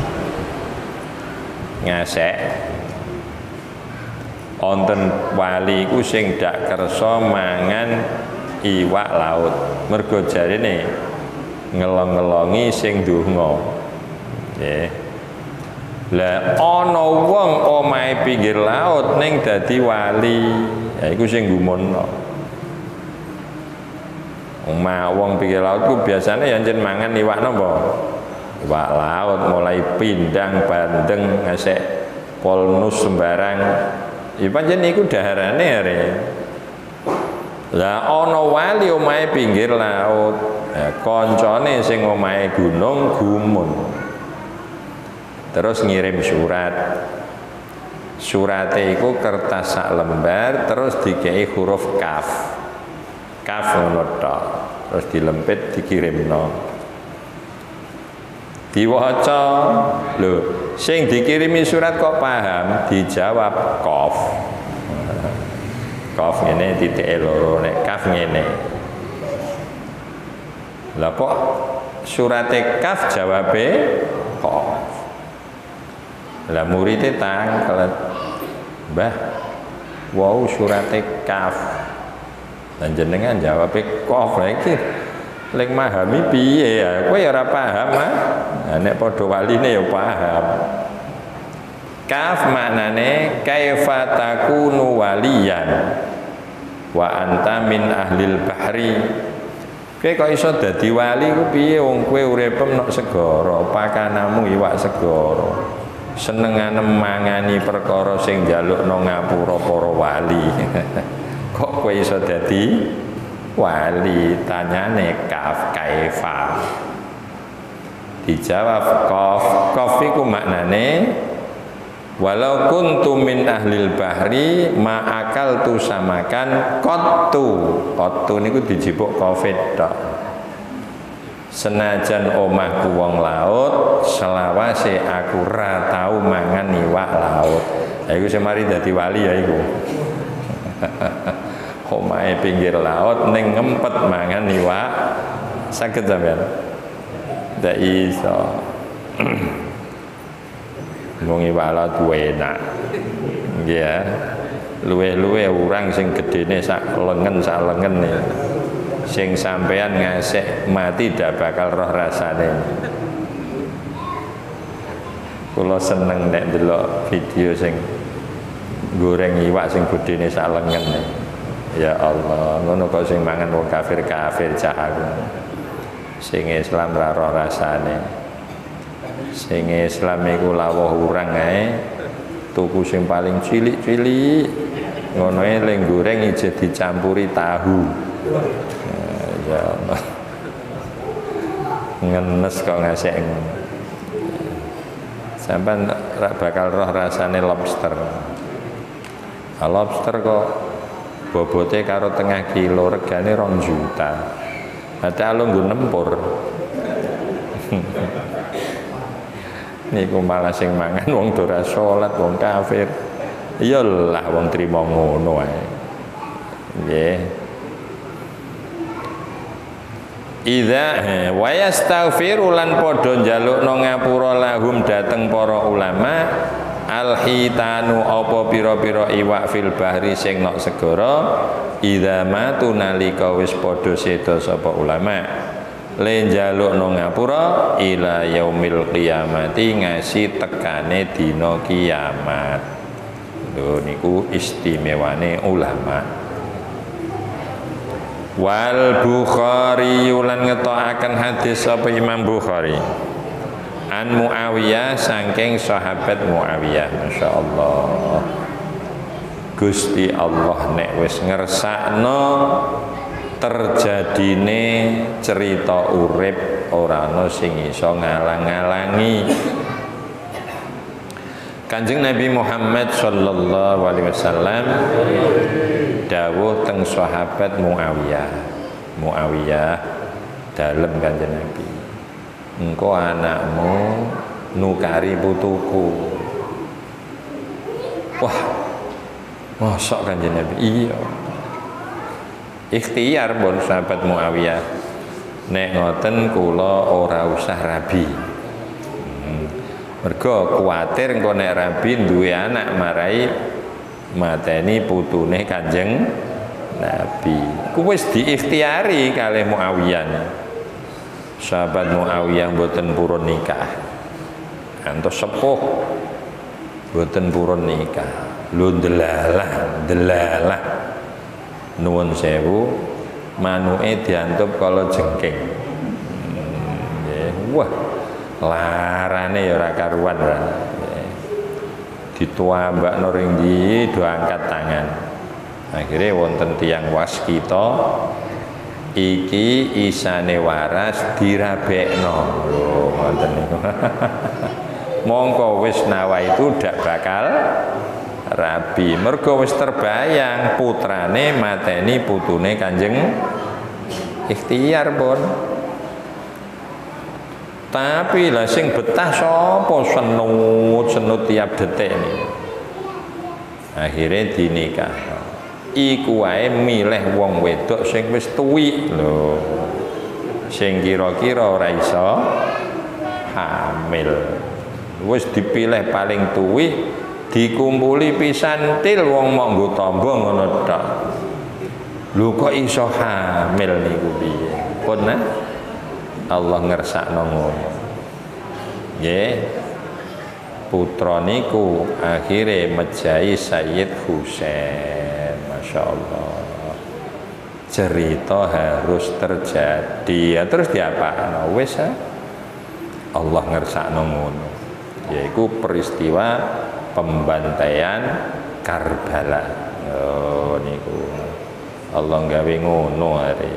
Ngasek wonten wali iku sing dak kersa mangan iwak laut, mergo jarine ngelong-ngelongi sing ndonga. Nggih. Lah ana wong omahe pinggir laut ning dadi wali, ya iku sing gumunno. Omah wong pinggir laut ku biasane ya njen mangan iwak napa? Iwak laut, mulai pindang, bandeng, ngasek polnus sembarang. Ya pancen iku daharane are. Lah ana wali omahe pinggir laut, ya, koncone sing omahe gunung gumun. Terus ngirim surat. Surate iku kertas sak lembar, terus dikei huruf kaf. Kaf ngono tok. Terus dilempit dikirimno. Diwaca, lho, sing dikirimi surat kok paham, dijawab qaf. Qaf ngene titik loro, nek kaf ngene. Lah kok surate kaf jawabe qaf. Lah muridé tanglet. Mbah, wau surate kaf. Lan jenengan jawabe qaf iki. Lek mahami piye ya? Kowe ya ora paham ah. Nah, nek padha waline ya paham. Kaf maknane kaifa takunu waliyan wa anta min ahlil bahri. Kowe kok iso dadi wali ku piye wong kowe uripem nok segara, pakanamu iwak segara. Senengane mangani perkara sing njalukno ngapura para wali. Kok kowe iso dadi wali? Tanyane kaf kaifa. Dijawab qaf. Qaf iku maknane walau kuntu min ahlil bahri ma akaltu samakan qattu. Qattu niku dijipuk qafet tok. Senajan omahku wong laut, selawase aku ra tau mangan iwak laut. Ya iku semari dadi wali ya iku. Omahe pinggir laut ning ngempet mangan iwak, saged sampean? Ndak iso. Wong iwak laut enak. Nggih ya. Luwe-luwe urang sing gedene sak lengen sak lengen ya. Sing sampean ngasek mati ndak bakal roh rasane. Kula seneng nek delok video sing goreng iwak sing gedene sak lengen. Ya Allah, ngono kok sing mangan wong kafir-kafir cah aku. Sing Islam ra roh rasane. Sing Islam iku lawuh urang ae, tuku sing paling cilik-cilik. Ngono ae ling goreng ije dicampuri tahu. Ya Allah. Ngenes kok ngasek. Sampeyan ra bakal roh rasane lobster. Lobster kok bobote karo tengah kilo, regane rong juta. Ate alung nggo nempur. Niku malah sing mangan wong ora salat, wong kafir. Ya lah wong trimo ngono ae. Nggih. Idza wa yastaghfiru lan padha njalukno ngapura lahum dateng para ulama al-hitanu apa pira-pira iwak fil bahri sing nok segara idza matu nalika wis padha seda sapa ulama le njalukno ngapura ila yaumil qiyamati ngasi tekane dina kiamat. Lho niku istimewane ulama. Wal Bukhari lan ngetokaken hadis sapa Imam Bukhari an Muawiyah saking sahabat Muawiyah. Masyaallah. Gusti Allah nek wis ngersakno terjadine cerita urip ora ana sing iso ngalang-alangi. Kanjeng Nabi Muhammad sallallahu alaihi wasallam dawuh teng sahabat Muawiyah. Muawiyah dalem Kanjeng Nabi, engko anakmu nukari putuku. Wah, mosok Kanjeng Nabi? Iya. Ikhtiar pun sahabat Muawiyah, nek ngoten kula ora usah rabi. Hmm. Mergo kuwatir engko nek rabi duwe anak marai mateni putune Kanjeng Nabi. Ku wis diikhtiari kalih Muawiyah. Sahabat Muawiyah mboten purun nikah. Antos sepuh mboten purun nikah. Lho delalah, delalah. Nuwun sewu, manuke diantup kala jengking. Hmm, ya, wah, larane ya ora karuan ra. Ya. Dituambakno ring ndi do angkat tangan. Akhirnya wonten tiyang waskita iki isane waras dirabekno. Lho ngoten niku. Mongko wis nawa itu dak bakal rabi, mergo wis terbayang putrane mateni putune Kanjeng, ikhtiar pun. Tapi lah sing betah sapa, senut senut tiap detik ini. Akhirnya dinikah. Iku wae milih wong wedok sing wis tuwik lho, sing kira-kira ora iso hamil. Wis dipilih paling tuwik, dikumpuli pisan til wong mok nggo tamba ngono tok. Lho kok iso hamil niku piye? Pun nah, Allah ngersakno ngono. Nggih. Putra niku akhire mejahi Sayyid Husain. Masya Allah. Cerita harus terjadi. Ya, terus diapakno wis ha? Allah ngersakno ngono. Yaiku peristiwa pembantaian Karbala. Oh niku Allah gawe ngono are.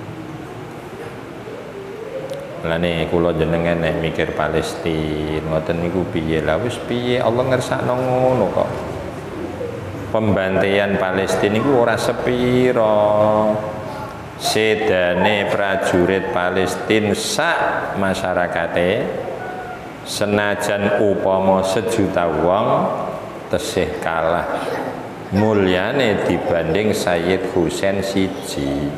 Lane kula jenengan nek mikir Palestina ngoten niku piye lah wis piye Allah ngersakno ngono kok. Pembantaian Palestina niku ora sepiro. Sedane prajurit Palestina sak masyarakate senajan upama sejuta wong tesih kalah mulyane dibanding Sayyid Husain siji.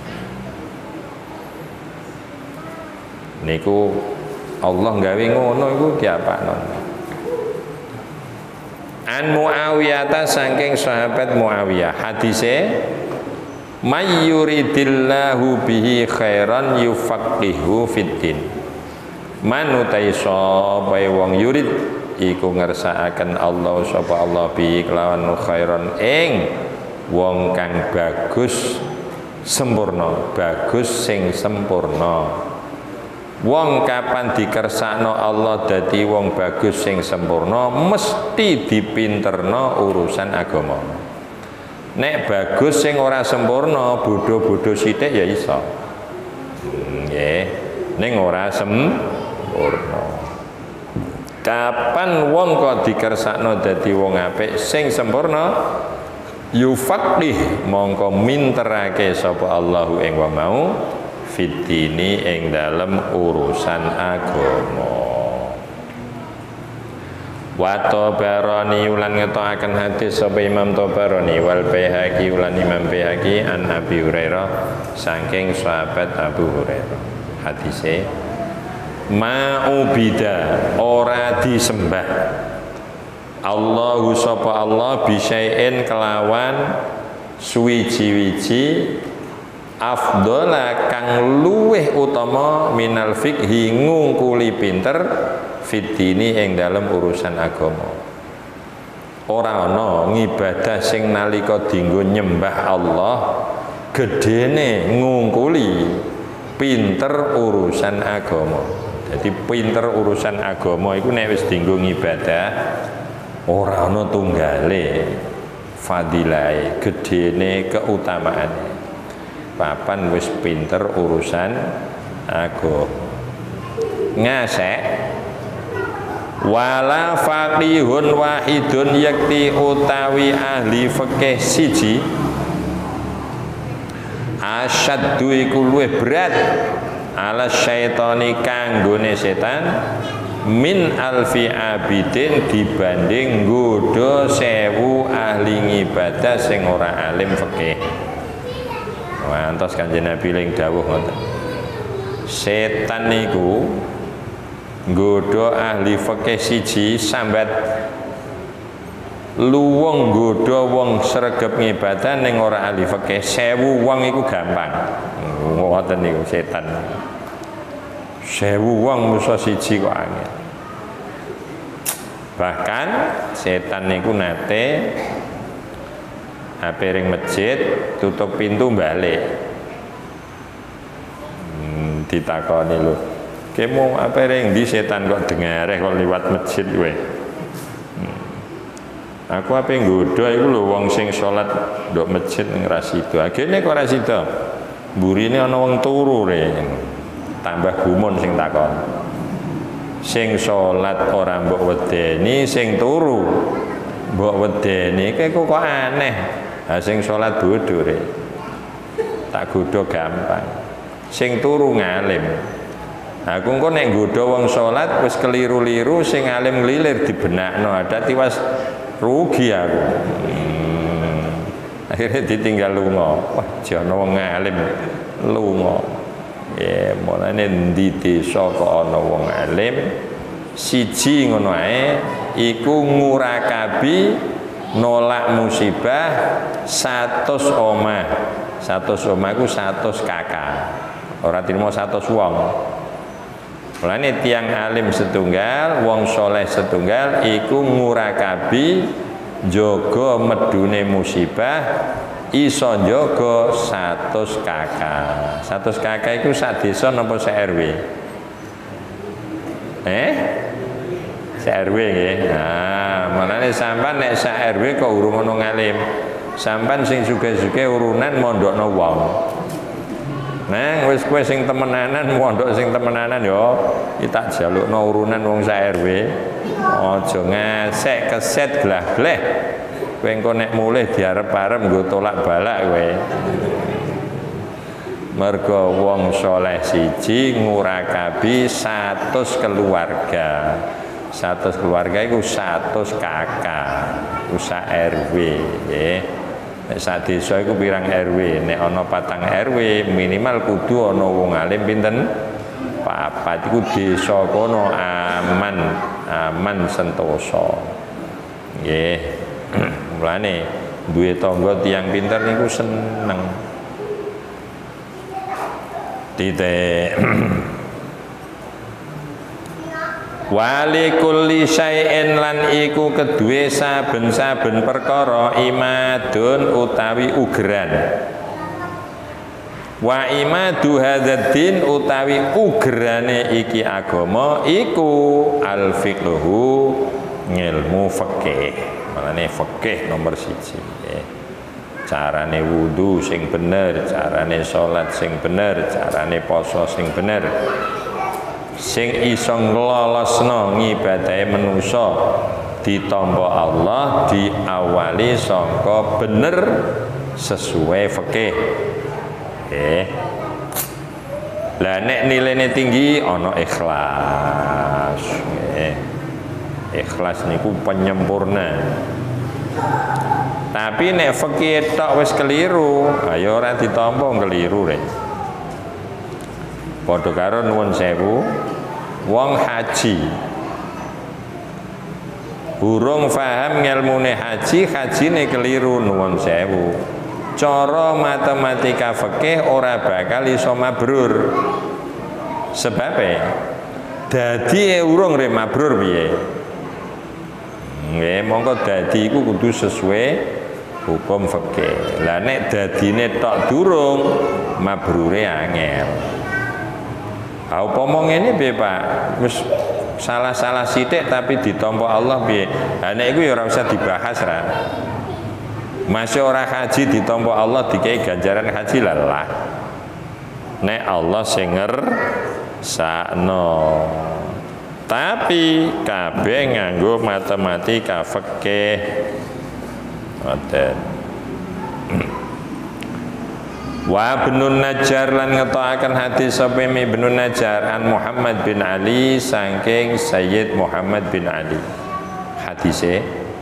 Niku Allah gawe ngono iku diapakno. An Muawiyah ta saking sahabat Muawiyah hadise may yuridillahu bihi khairan yufaqihu fiddin. Manutai sapa wong yurid iku ngersakaken Allah sapa Allah bi kelawan khairan ing wong kang bagus sempurna, bagus sing sempurna. Wong kapan dikersakno Allah dadi wong bagus sing sempurna mesti dipinterno urusan agama. Nek bagus sing ora sempurna bodho-bodho sithik ya iso. Nggih, ning ora sempurna. Kapan wong kok dikersakno dadi wong apik sing sempurna yufaqih mongko minterake sapa Allahu ing wong mau fitini ing dalem urusan agama. Wa Tabarani ulan ngetokaken hadis sapa Imam Tabarani wal Baihaqi ulan Imam Baihaqi an Abi Hurairah saking sahabat Abu Hurairah. Hadise ma'ubida ora disembah Allahu sapa Allah bisain kelawan suwiji-wiji afdola kang luweh utama minal fikhi ngungkuli pinter fitini ing dalam urusan agama. Ora ana ngibadah sing nalika dinggo nyembah Allah gedene ngungkuli pinter urusan agama. Jadi pinter urusan agama iku nek wis dinggo ngibadah ora ana tunggale fadilahe gedene keutamaane. Papan wis pinter urusan agama. Ngasek wala faqihun wahidun yakti utawi ahli fikih siji asyaddu iku luwih berat ala syaitani kanggone setan min alfi abidin dibanding nggodha sewu ahli ibadah sing ora alim fikih. Wantos Kanjeng Nabi ling dawuh ngoten. Setan niku nggodha ahli fikih siji sambat luwung nggodha wong sregep ngibadah ning ora ahli fikih sewu wong iku gampang. Ngoten niku setan. Sewu wong musa siji kok angel. Bahkan setan niku nate ape ring masjid tutup pintu balik. Hmm, ditakoni lho. Ki mau ape ring ndi setan kok dengareh kok liwat masjid kowe. Hmm. Aku ape nggodha iku lho wong sing salat ndok masjid ning ra sida. Agene kok ra sida. Burine ana wong turu re. Tambah gumun sing takon. Sing salat ora mbok wedeni, sing turu mbok wedeni kok kok aneh. Ha sing salat bodho re. Tak godha gampang. Sing turu ngalim. Aku engko nek nggodha wong salat wis keliru-liru sing alim nglilir dibenakno. Ada tiwas rugi aku. Hmm. Akhirnya ditinggal lunga. Wah, jane wong alim lunga. Ya, mulane ndi desa kok ana wong alim siji ngono ae iku ngurakabi nolak musibah satus omah. Satus omah iku satus kakak. Ora trimo satus wong. Mulane tiang alim setunggal, wong soleh setunggal iku ngurakabi jaga medune musibah iso njaga satus kakak. Satus kakak iku sak desa napa sak R W? Eh? Sak R W nggih. Nah, manane sampean nek sak R W kok urung ono ngalim. Sampean sing sugih-sugih urunan mondokno wong. Nang wis kowe sing temenanan mondok sing temenanan yo iki tak jalukno urunan wong sak R W. Aja ngesek keset glah-gleh. Kowe engko nek mulih diarep-arep nggo tolak balak kowe. Mergo wong soleh siji ngurakabi satus keluarga. Satus keluarga iku satus kakak. Iku sak R W nggih. Nek sak desa iku pirang R W? Nek ana patang R W minimal kudu ana wong alim pinten? Papat. Iku desa kono aman, aman sentosa. Nggih. Mulane duwe tangga tiyang pinter niku seneng. Titik. Wali kulli syai'in lan iku kedue saben-saben perkara imadun utawi ugeran. Wa imadu hadzal utawi ugerane iki agama iku al fiqhu ngilmu fikih. Malane fikih nomor siji nggih. Carane wudu sing bener, carane salat sing bener, carane poso sing bener. Sing iso nglolosno ngibadahe manusa ditampa Allah diawali saka bener sesuai fikih. Nggih. Lah nek nilainya tinggi ana ikhlas. Nggih. Ikhlas niku penyempurna. Tapi nek fikih tok wis keliru, ayo ora ditampa keliru rek. Padha karo nuwun sewu, wong haji burung paham ngelmune haji, hajine keliru nuwun sewu. Cara matematika fikih ora bakal iso mabrur. Sebabe dadi urung re mabrur piye? Nggih, mongko dadi iku kudu sesuai hukum fikih. Lah nek dadine tok durung mabrure angel. Ha upama ngene piye, Pak? Wis salah-salah sithik tapi ditampa Allah piye? Ha nek iku ya ora usah dibahas ra. Masih ora haji ditampa Allah dikei ganjaran haji lah. Nek Allah sing ngersakno. Tapi kabeh nganggo matematika fikih. Ngoten. Wa Ibnun Najjar lan ngetokaken hadis sapa Ibnun Najjar an Muhammad bin Ali saking Sayyid Muhammad bin Ali. Hadise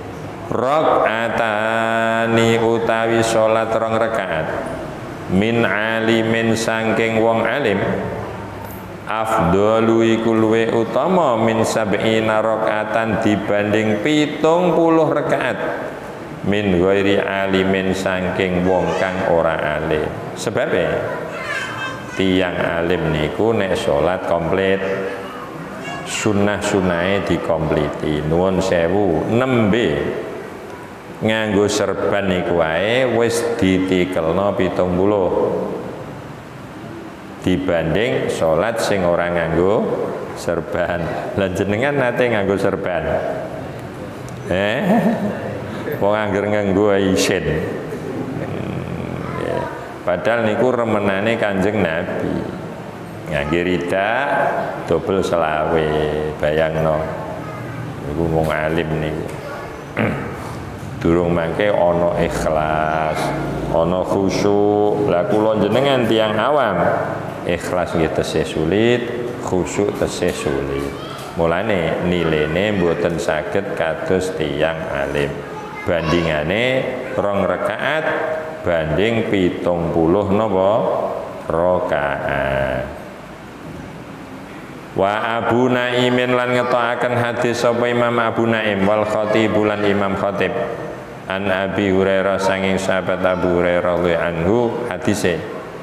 rakaatani utawi salat rong rakaat min alimin saking wong alim afdalu iku luwe utama min sab'ina rakaatan dibanding pitung puluh rakaat min ghairi alimin saking wong kang ora alim. Sebabnya tiyang alim niku nek salat komplit sunnah-sunnahe dikompliti nuwun sewu nembe nganggo serban niku wae wis ditikelno pitung puluh dibanding salat sing ora nganggo serban. Lah jenengan nate nganggo serban? Eh? Wong angger nganggo isin. Hmm, ya. Padahal niku remenane Kanjeng Nabi. Ngangge rida dobel selawe, bayangno. Niku wong alim niku. Durung mangke ana ikhlas, ana khusyuk. Lah kula jenengan tiyang awam, ikhlas nggih tesih sulit, khusyuk tesih sulit. Mulane nilene mboten saged kados tiyang alim. Bandingane rong rakaat banding pitung puluh napa rakaat. Wa Abu Naimin lan ngetokaken hadis sapa Imam Abu Naim wal Khatib lan Imam Khatib an Abi Hurairah sanging sahabat Abu Hurairah anhu hadise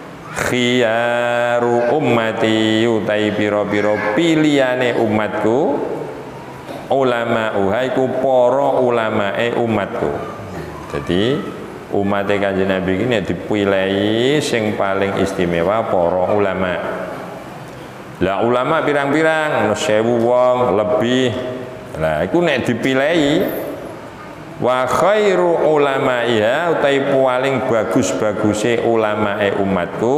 khiyaru ummati utai pira-pira pilihane umatku ulama uhaiku para ulamae umatku. Jadi umat Kanjeng Nabi ini dipilih sing paling istimewa para ulama. Lah ulama pirang-pirang sewu wong lebih. Lah iku nek dipilih wa khairu ulama'iha utai paling bagus-baguse ulamae umatku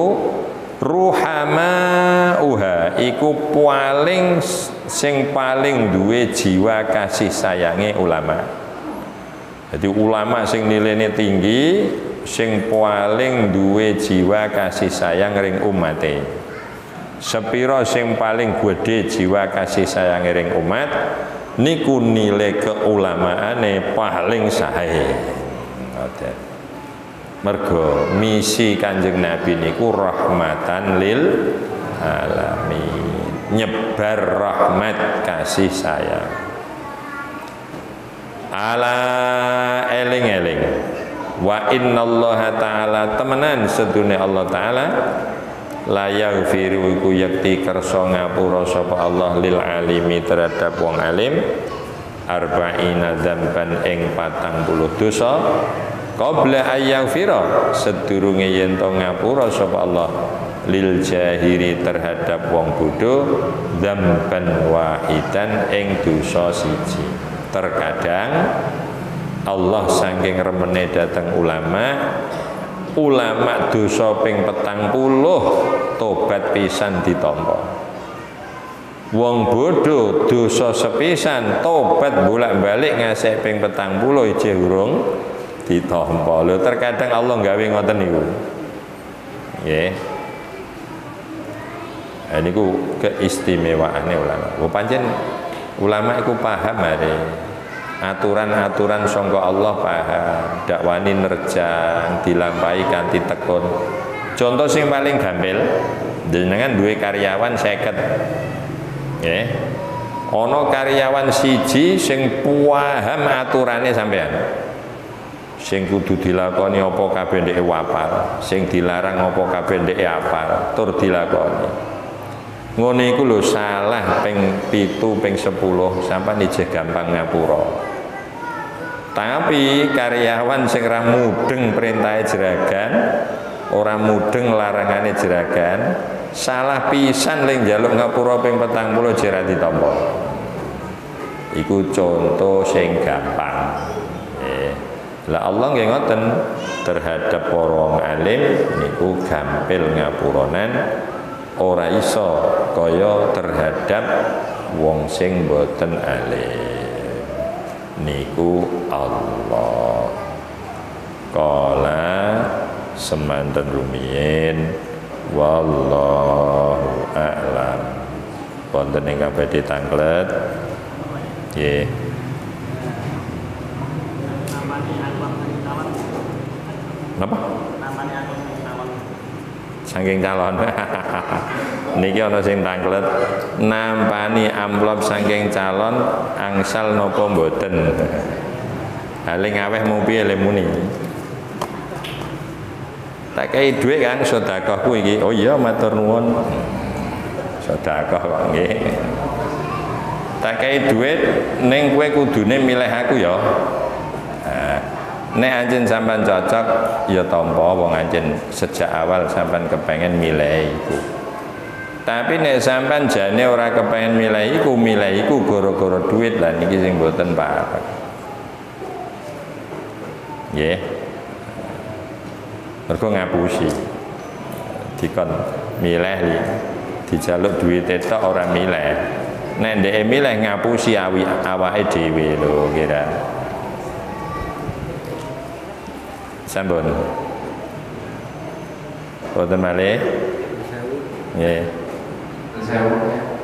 ruhama uha iku paling sing paling duwe jiwa kasih sayange ulama. Jadi ulama sing nilainya tinggi sing paling duwe jiwa kasih sayang ring umate. Sepiro sing paling gede jiwa kasih sayang ring umat niku nilai keulamaane paling sae. Mergo misi Kanjeng Nabi niku rahmatan lil alamin, nyebar rahmat kasih sayang. Ala eling-eling wa innallaha ta'ala temenan sedune Allah taala la yaghfiru iku yakti kersa ngapura sapa Allah lil alimi terhadap wong alim arba'ina dzamban ing patang puluh dosa qabla ayyaghfira sedurunge yen to ngapura sapa Allah lil jahiri terhadap wong bodho dzamban wahidan ing dosa siji. Terkadang Allah saking remene dateng ulama ulama dosa ping petang puluh tobat pisan ditampa. Wong bodho dosa sepisan tobat bolak-balik ngasih ping petang puluh ije urung ditampa. Lho terkadang Allah gawe ngoten niku. Nggih. Yeah. Niku keistimewaane ulama. Wo pancen ulama iku paham are aturan-aturan sangka Allah paham, dakwani nerjang dilampahi kanthi tekun. Contoh sing paling gampil, jenengan duwe karyawan seket. Nggih. Ana karyawan siji sing paham aturane sampean. Sing kudu dilakoni apa kabeh ndeke wapal, sing dilarang apa kabeh ndeke apal, tur dilakoni. Ngono iku lho salah ping pitu ping sepuluh sampean ijeh gampang ngapura. Tapi karyawan sing ra mudeng perintahe jeragan, ora mudeng larangane jeragan, salah pisan ling njaluk ngapura ping petang puluh jera ditampa. Iku contoh sing gampang. Eh, lah Allah nggih ngoten terhadap para wong alim niku gampil ngapuranan ora iso kaya terhadap wong sing boten alim. Niku Allah qala semanten rumiyin wallahu a'lam. Wonten ingkang badhe tanglet nggih. Napa? Saking calon. Niki ana sing tanglet nampani amplop saking calon angsal napa mboten. Haling aweh mung piye le muni. Tak kei dhuwit Kang sedekahku iki. Oh iya matur nuwun. Sedekah kok nggih. Tak kei dhuwit ning kowe kudune milih aku ya. Nah, nek anjen sampean cocok ya tampa wong anjen sejak awal sampean kepengen milih iku. Tapi nek sampean jane ora kepengen milih iku, milih iku gara-gara duit lah niki sing mboten parek. Nggih. Mergo ngapusi. Dikon milih li dijaluk duwite tok ora milih. Nek ndeke milih ngapusi awi awake dhewe lho kira. Sampun. Boten malih. Nggih. Sewu.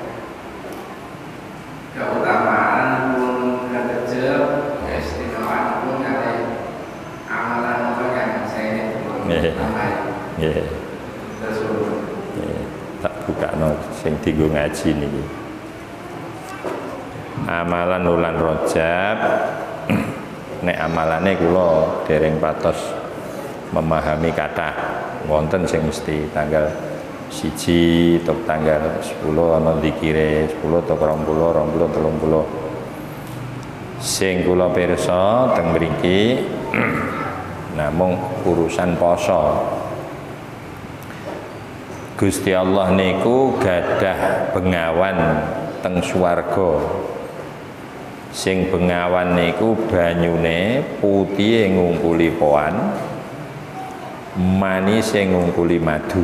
Keutamaan pun kerja, keistimewaan pun ada amalan apa yang saya ini tambah. Nggih. Terus tak bukakno sing dienggo ngaji niki. Amalan wulan Rajab nek amalane kula dereng patos memahami kathah wonten sing mesti tanggal siji tok tanggal sepuluh ana dikire sepuluh tok rong puluh rong puluh telung puluh sing kula pirsa teng mriki namung urusan poso. Gusti Allah niku gadah bengawan teng swarga. Sing bengawan niku banyune putihe ngungkuli poan, manise ngungkuli madu.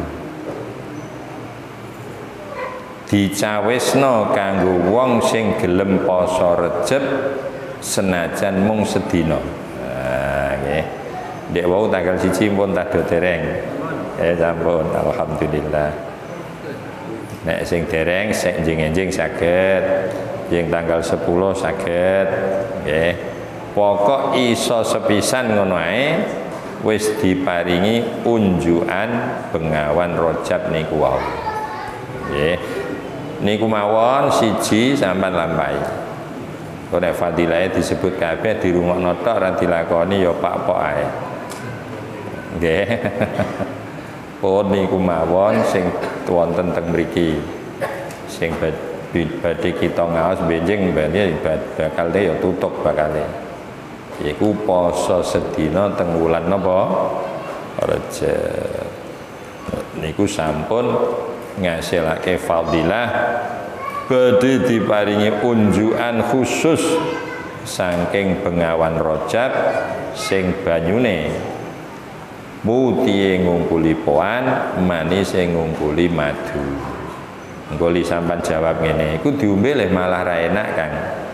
Dicawisno kanggo wong sing gelem poso Rejeb senajan mung sedina. Nah, nggih. Ndek wau tanggal siji pun tado dereng. Eh sampun alhamdulillah. Nek sing dereng sing enjing-enjing saged, yang tanggal sepuluh saged nggih. Pokok iso sepisan ngono ae wis diparingi unjukan bengawan Rajab niku wau. Nggih. Niku mawon siji sampean lampahi. Kok nek fadilahe disebut kabeh dirungokno tok ora dilakoni ya pak-pok ae. Nggih. Pun niku mawon sing wonten teng mriki. Sing badhe kita ngaos benjing badhe bakal ya tutup bakale. Iku poso sedina teng wulan napa? Rajab. Niku sampun ngasilake fadilah badhe diparingi unjukan khusus saking bengawan Rajab sing banyune putihe ngungkuli poan, manise ngungkuli madu. Engko li sampean jawab ngene, iku diombe le malah ra enak, Kang.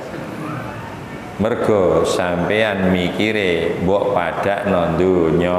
Mergo sampean mikire mbok padakno donya.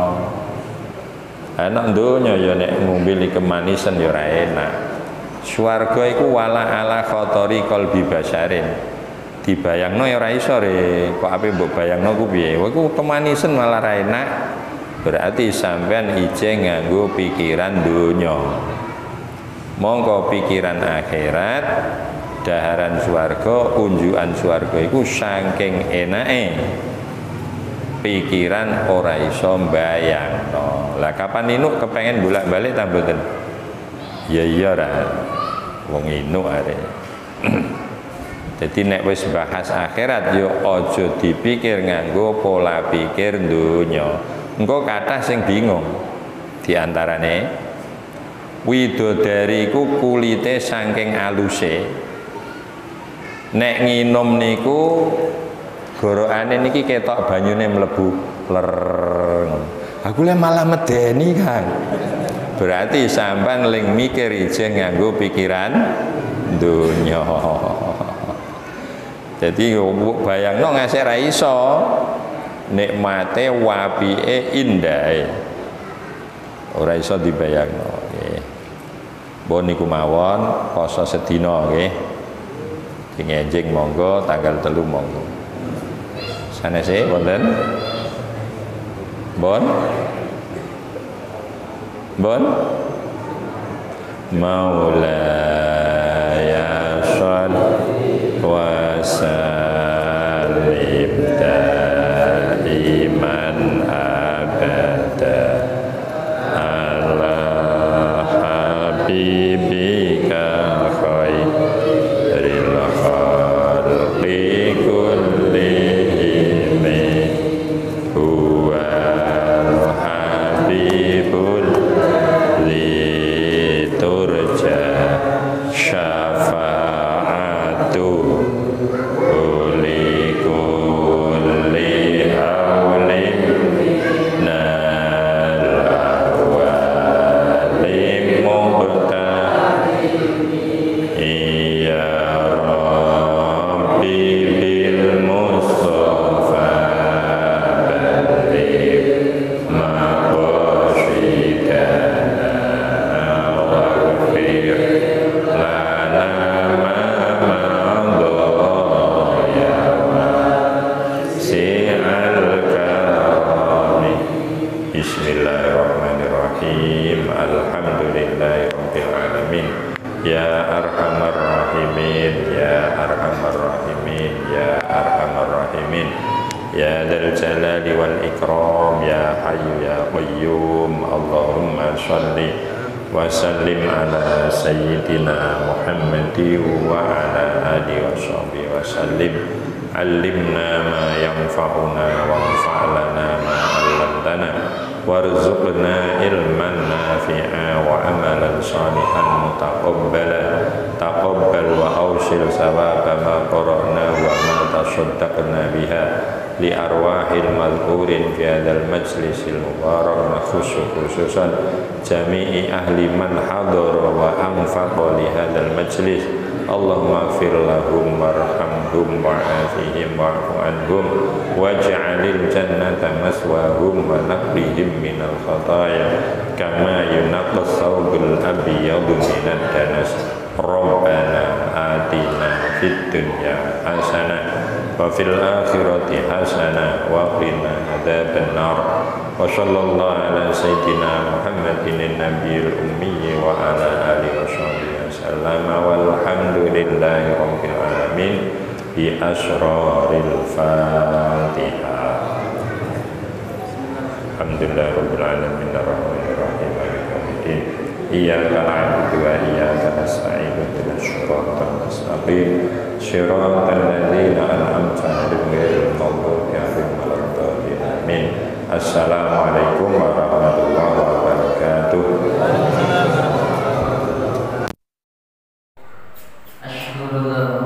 Anak donya ya nek ngombe kemanisan ya ora enak. Swarga iku wala ala khotori qalbi basarin. Dibayangno ya ora iso re, kok ape mbok bayangno ku piye? Iku kemanisan malah ora enak. Berarti sampean ije nganggo pikiran donya. Mongko pikiran akhirat, daharan swarga, unjukan swarga iku saking enake. Pikiran ora iso mbayangno. Lah kapan inuk kepengen bolak-balik ta mboten? Ya iya ra. Wong inuk arek. Jadi nek wis bahas akhirat yo aja dipikir nganggo pola pikir donya. Engko kathah sing bingung. Di antarane widodari ku kulite saking aluse. Nek nginum niku gorokane niki ketok banyune mlebu ler. Aku le malah medeni, Kang. Berarti sampean ling mikir ije nganggo pikiran donya. Jadi bayangno ngasih ra iso nikmate wapike indahe. ora iso dibayangno nggih. Mbon niku mawon poso sedina nggih. Sing enjing monggo tanggal telu monggo. Sanese wonten? Mbon? Mbon? Maulaya shalli wa sallim daiman abada ala habibika khairil khalqi kullihim huwal habibul liturja syafa'atu uli kulli haulin nalawalim mubta iya rabbi bil mustafa balik maqasidana waghfir lana ma madaya si'al karami. Bismillahirrahmanirrahim. Alhamdulillahi rabbil alamin. Ya arhamar rahimin, ya arhamar rahimin, ya arhamar rahimin. Ya dzal jalali wal ikram, ya hayyu ya qayyum. Allahumma shalli wa sallim ala sayyidina Muhammadin wa ala alihi wa sahbihi wa sallim. Allimna ma yanfa'una wanfa'lana ma 'allamtana warzuqna ilman nafi'a wa amalan salihan mutaqabbala. Taqabbal wa awsil sawaba ma qara'na wa ma tasaddaqna biha li arwahil madhurin fi hadzal majlisil mubarak, nakhusu khususan jami'i ahli man hadara wa anfaqa li hadzal majlis. Allahumma fir lahum warhamhum wa'afihim wa'fu anhum waj'alil jannata maswahum wa naqlihim minal khataya kama yunaqqas thawbul abyadu minad danas. Rabbana atina fid dunya hasanah wa fil akhirati hasanah wa qina adzaban nar. Wa sallallahu ala sayyidina Muhammadin nabiyil ummi wa ala alihi washabbihi wasallam walhamdulillahi rabbil alamin bi asraril Fatihah. Alhamdulillahi rabbil alamin arrahmanir rahim maliki yaumiddin. Iyyaka na'budu wa iyyaka nasta'in ihdinas siratal mustaqim siratal ladzina an'amta 'alaihim ghairil maghdubi 'alaihim waladdallin. Amin. Assalamualaikum warahmatullahi wabarakatuh. Asyhadu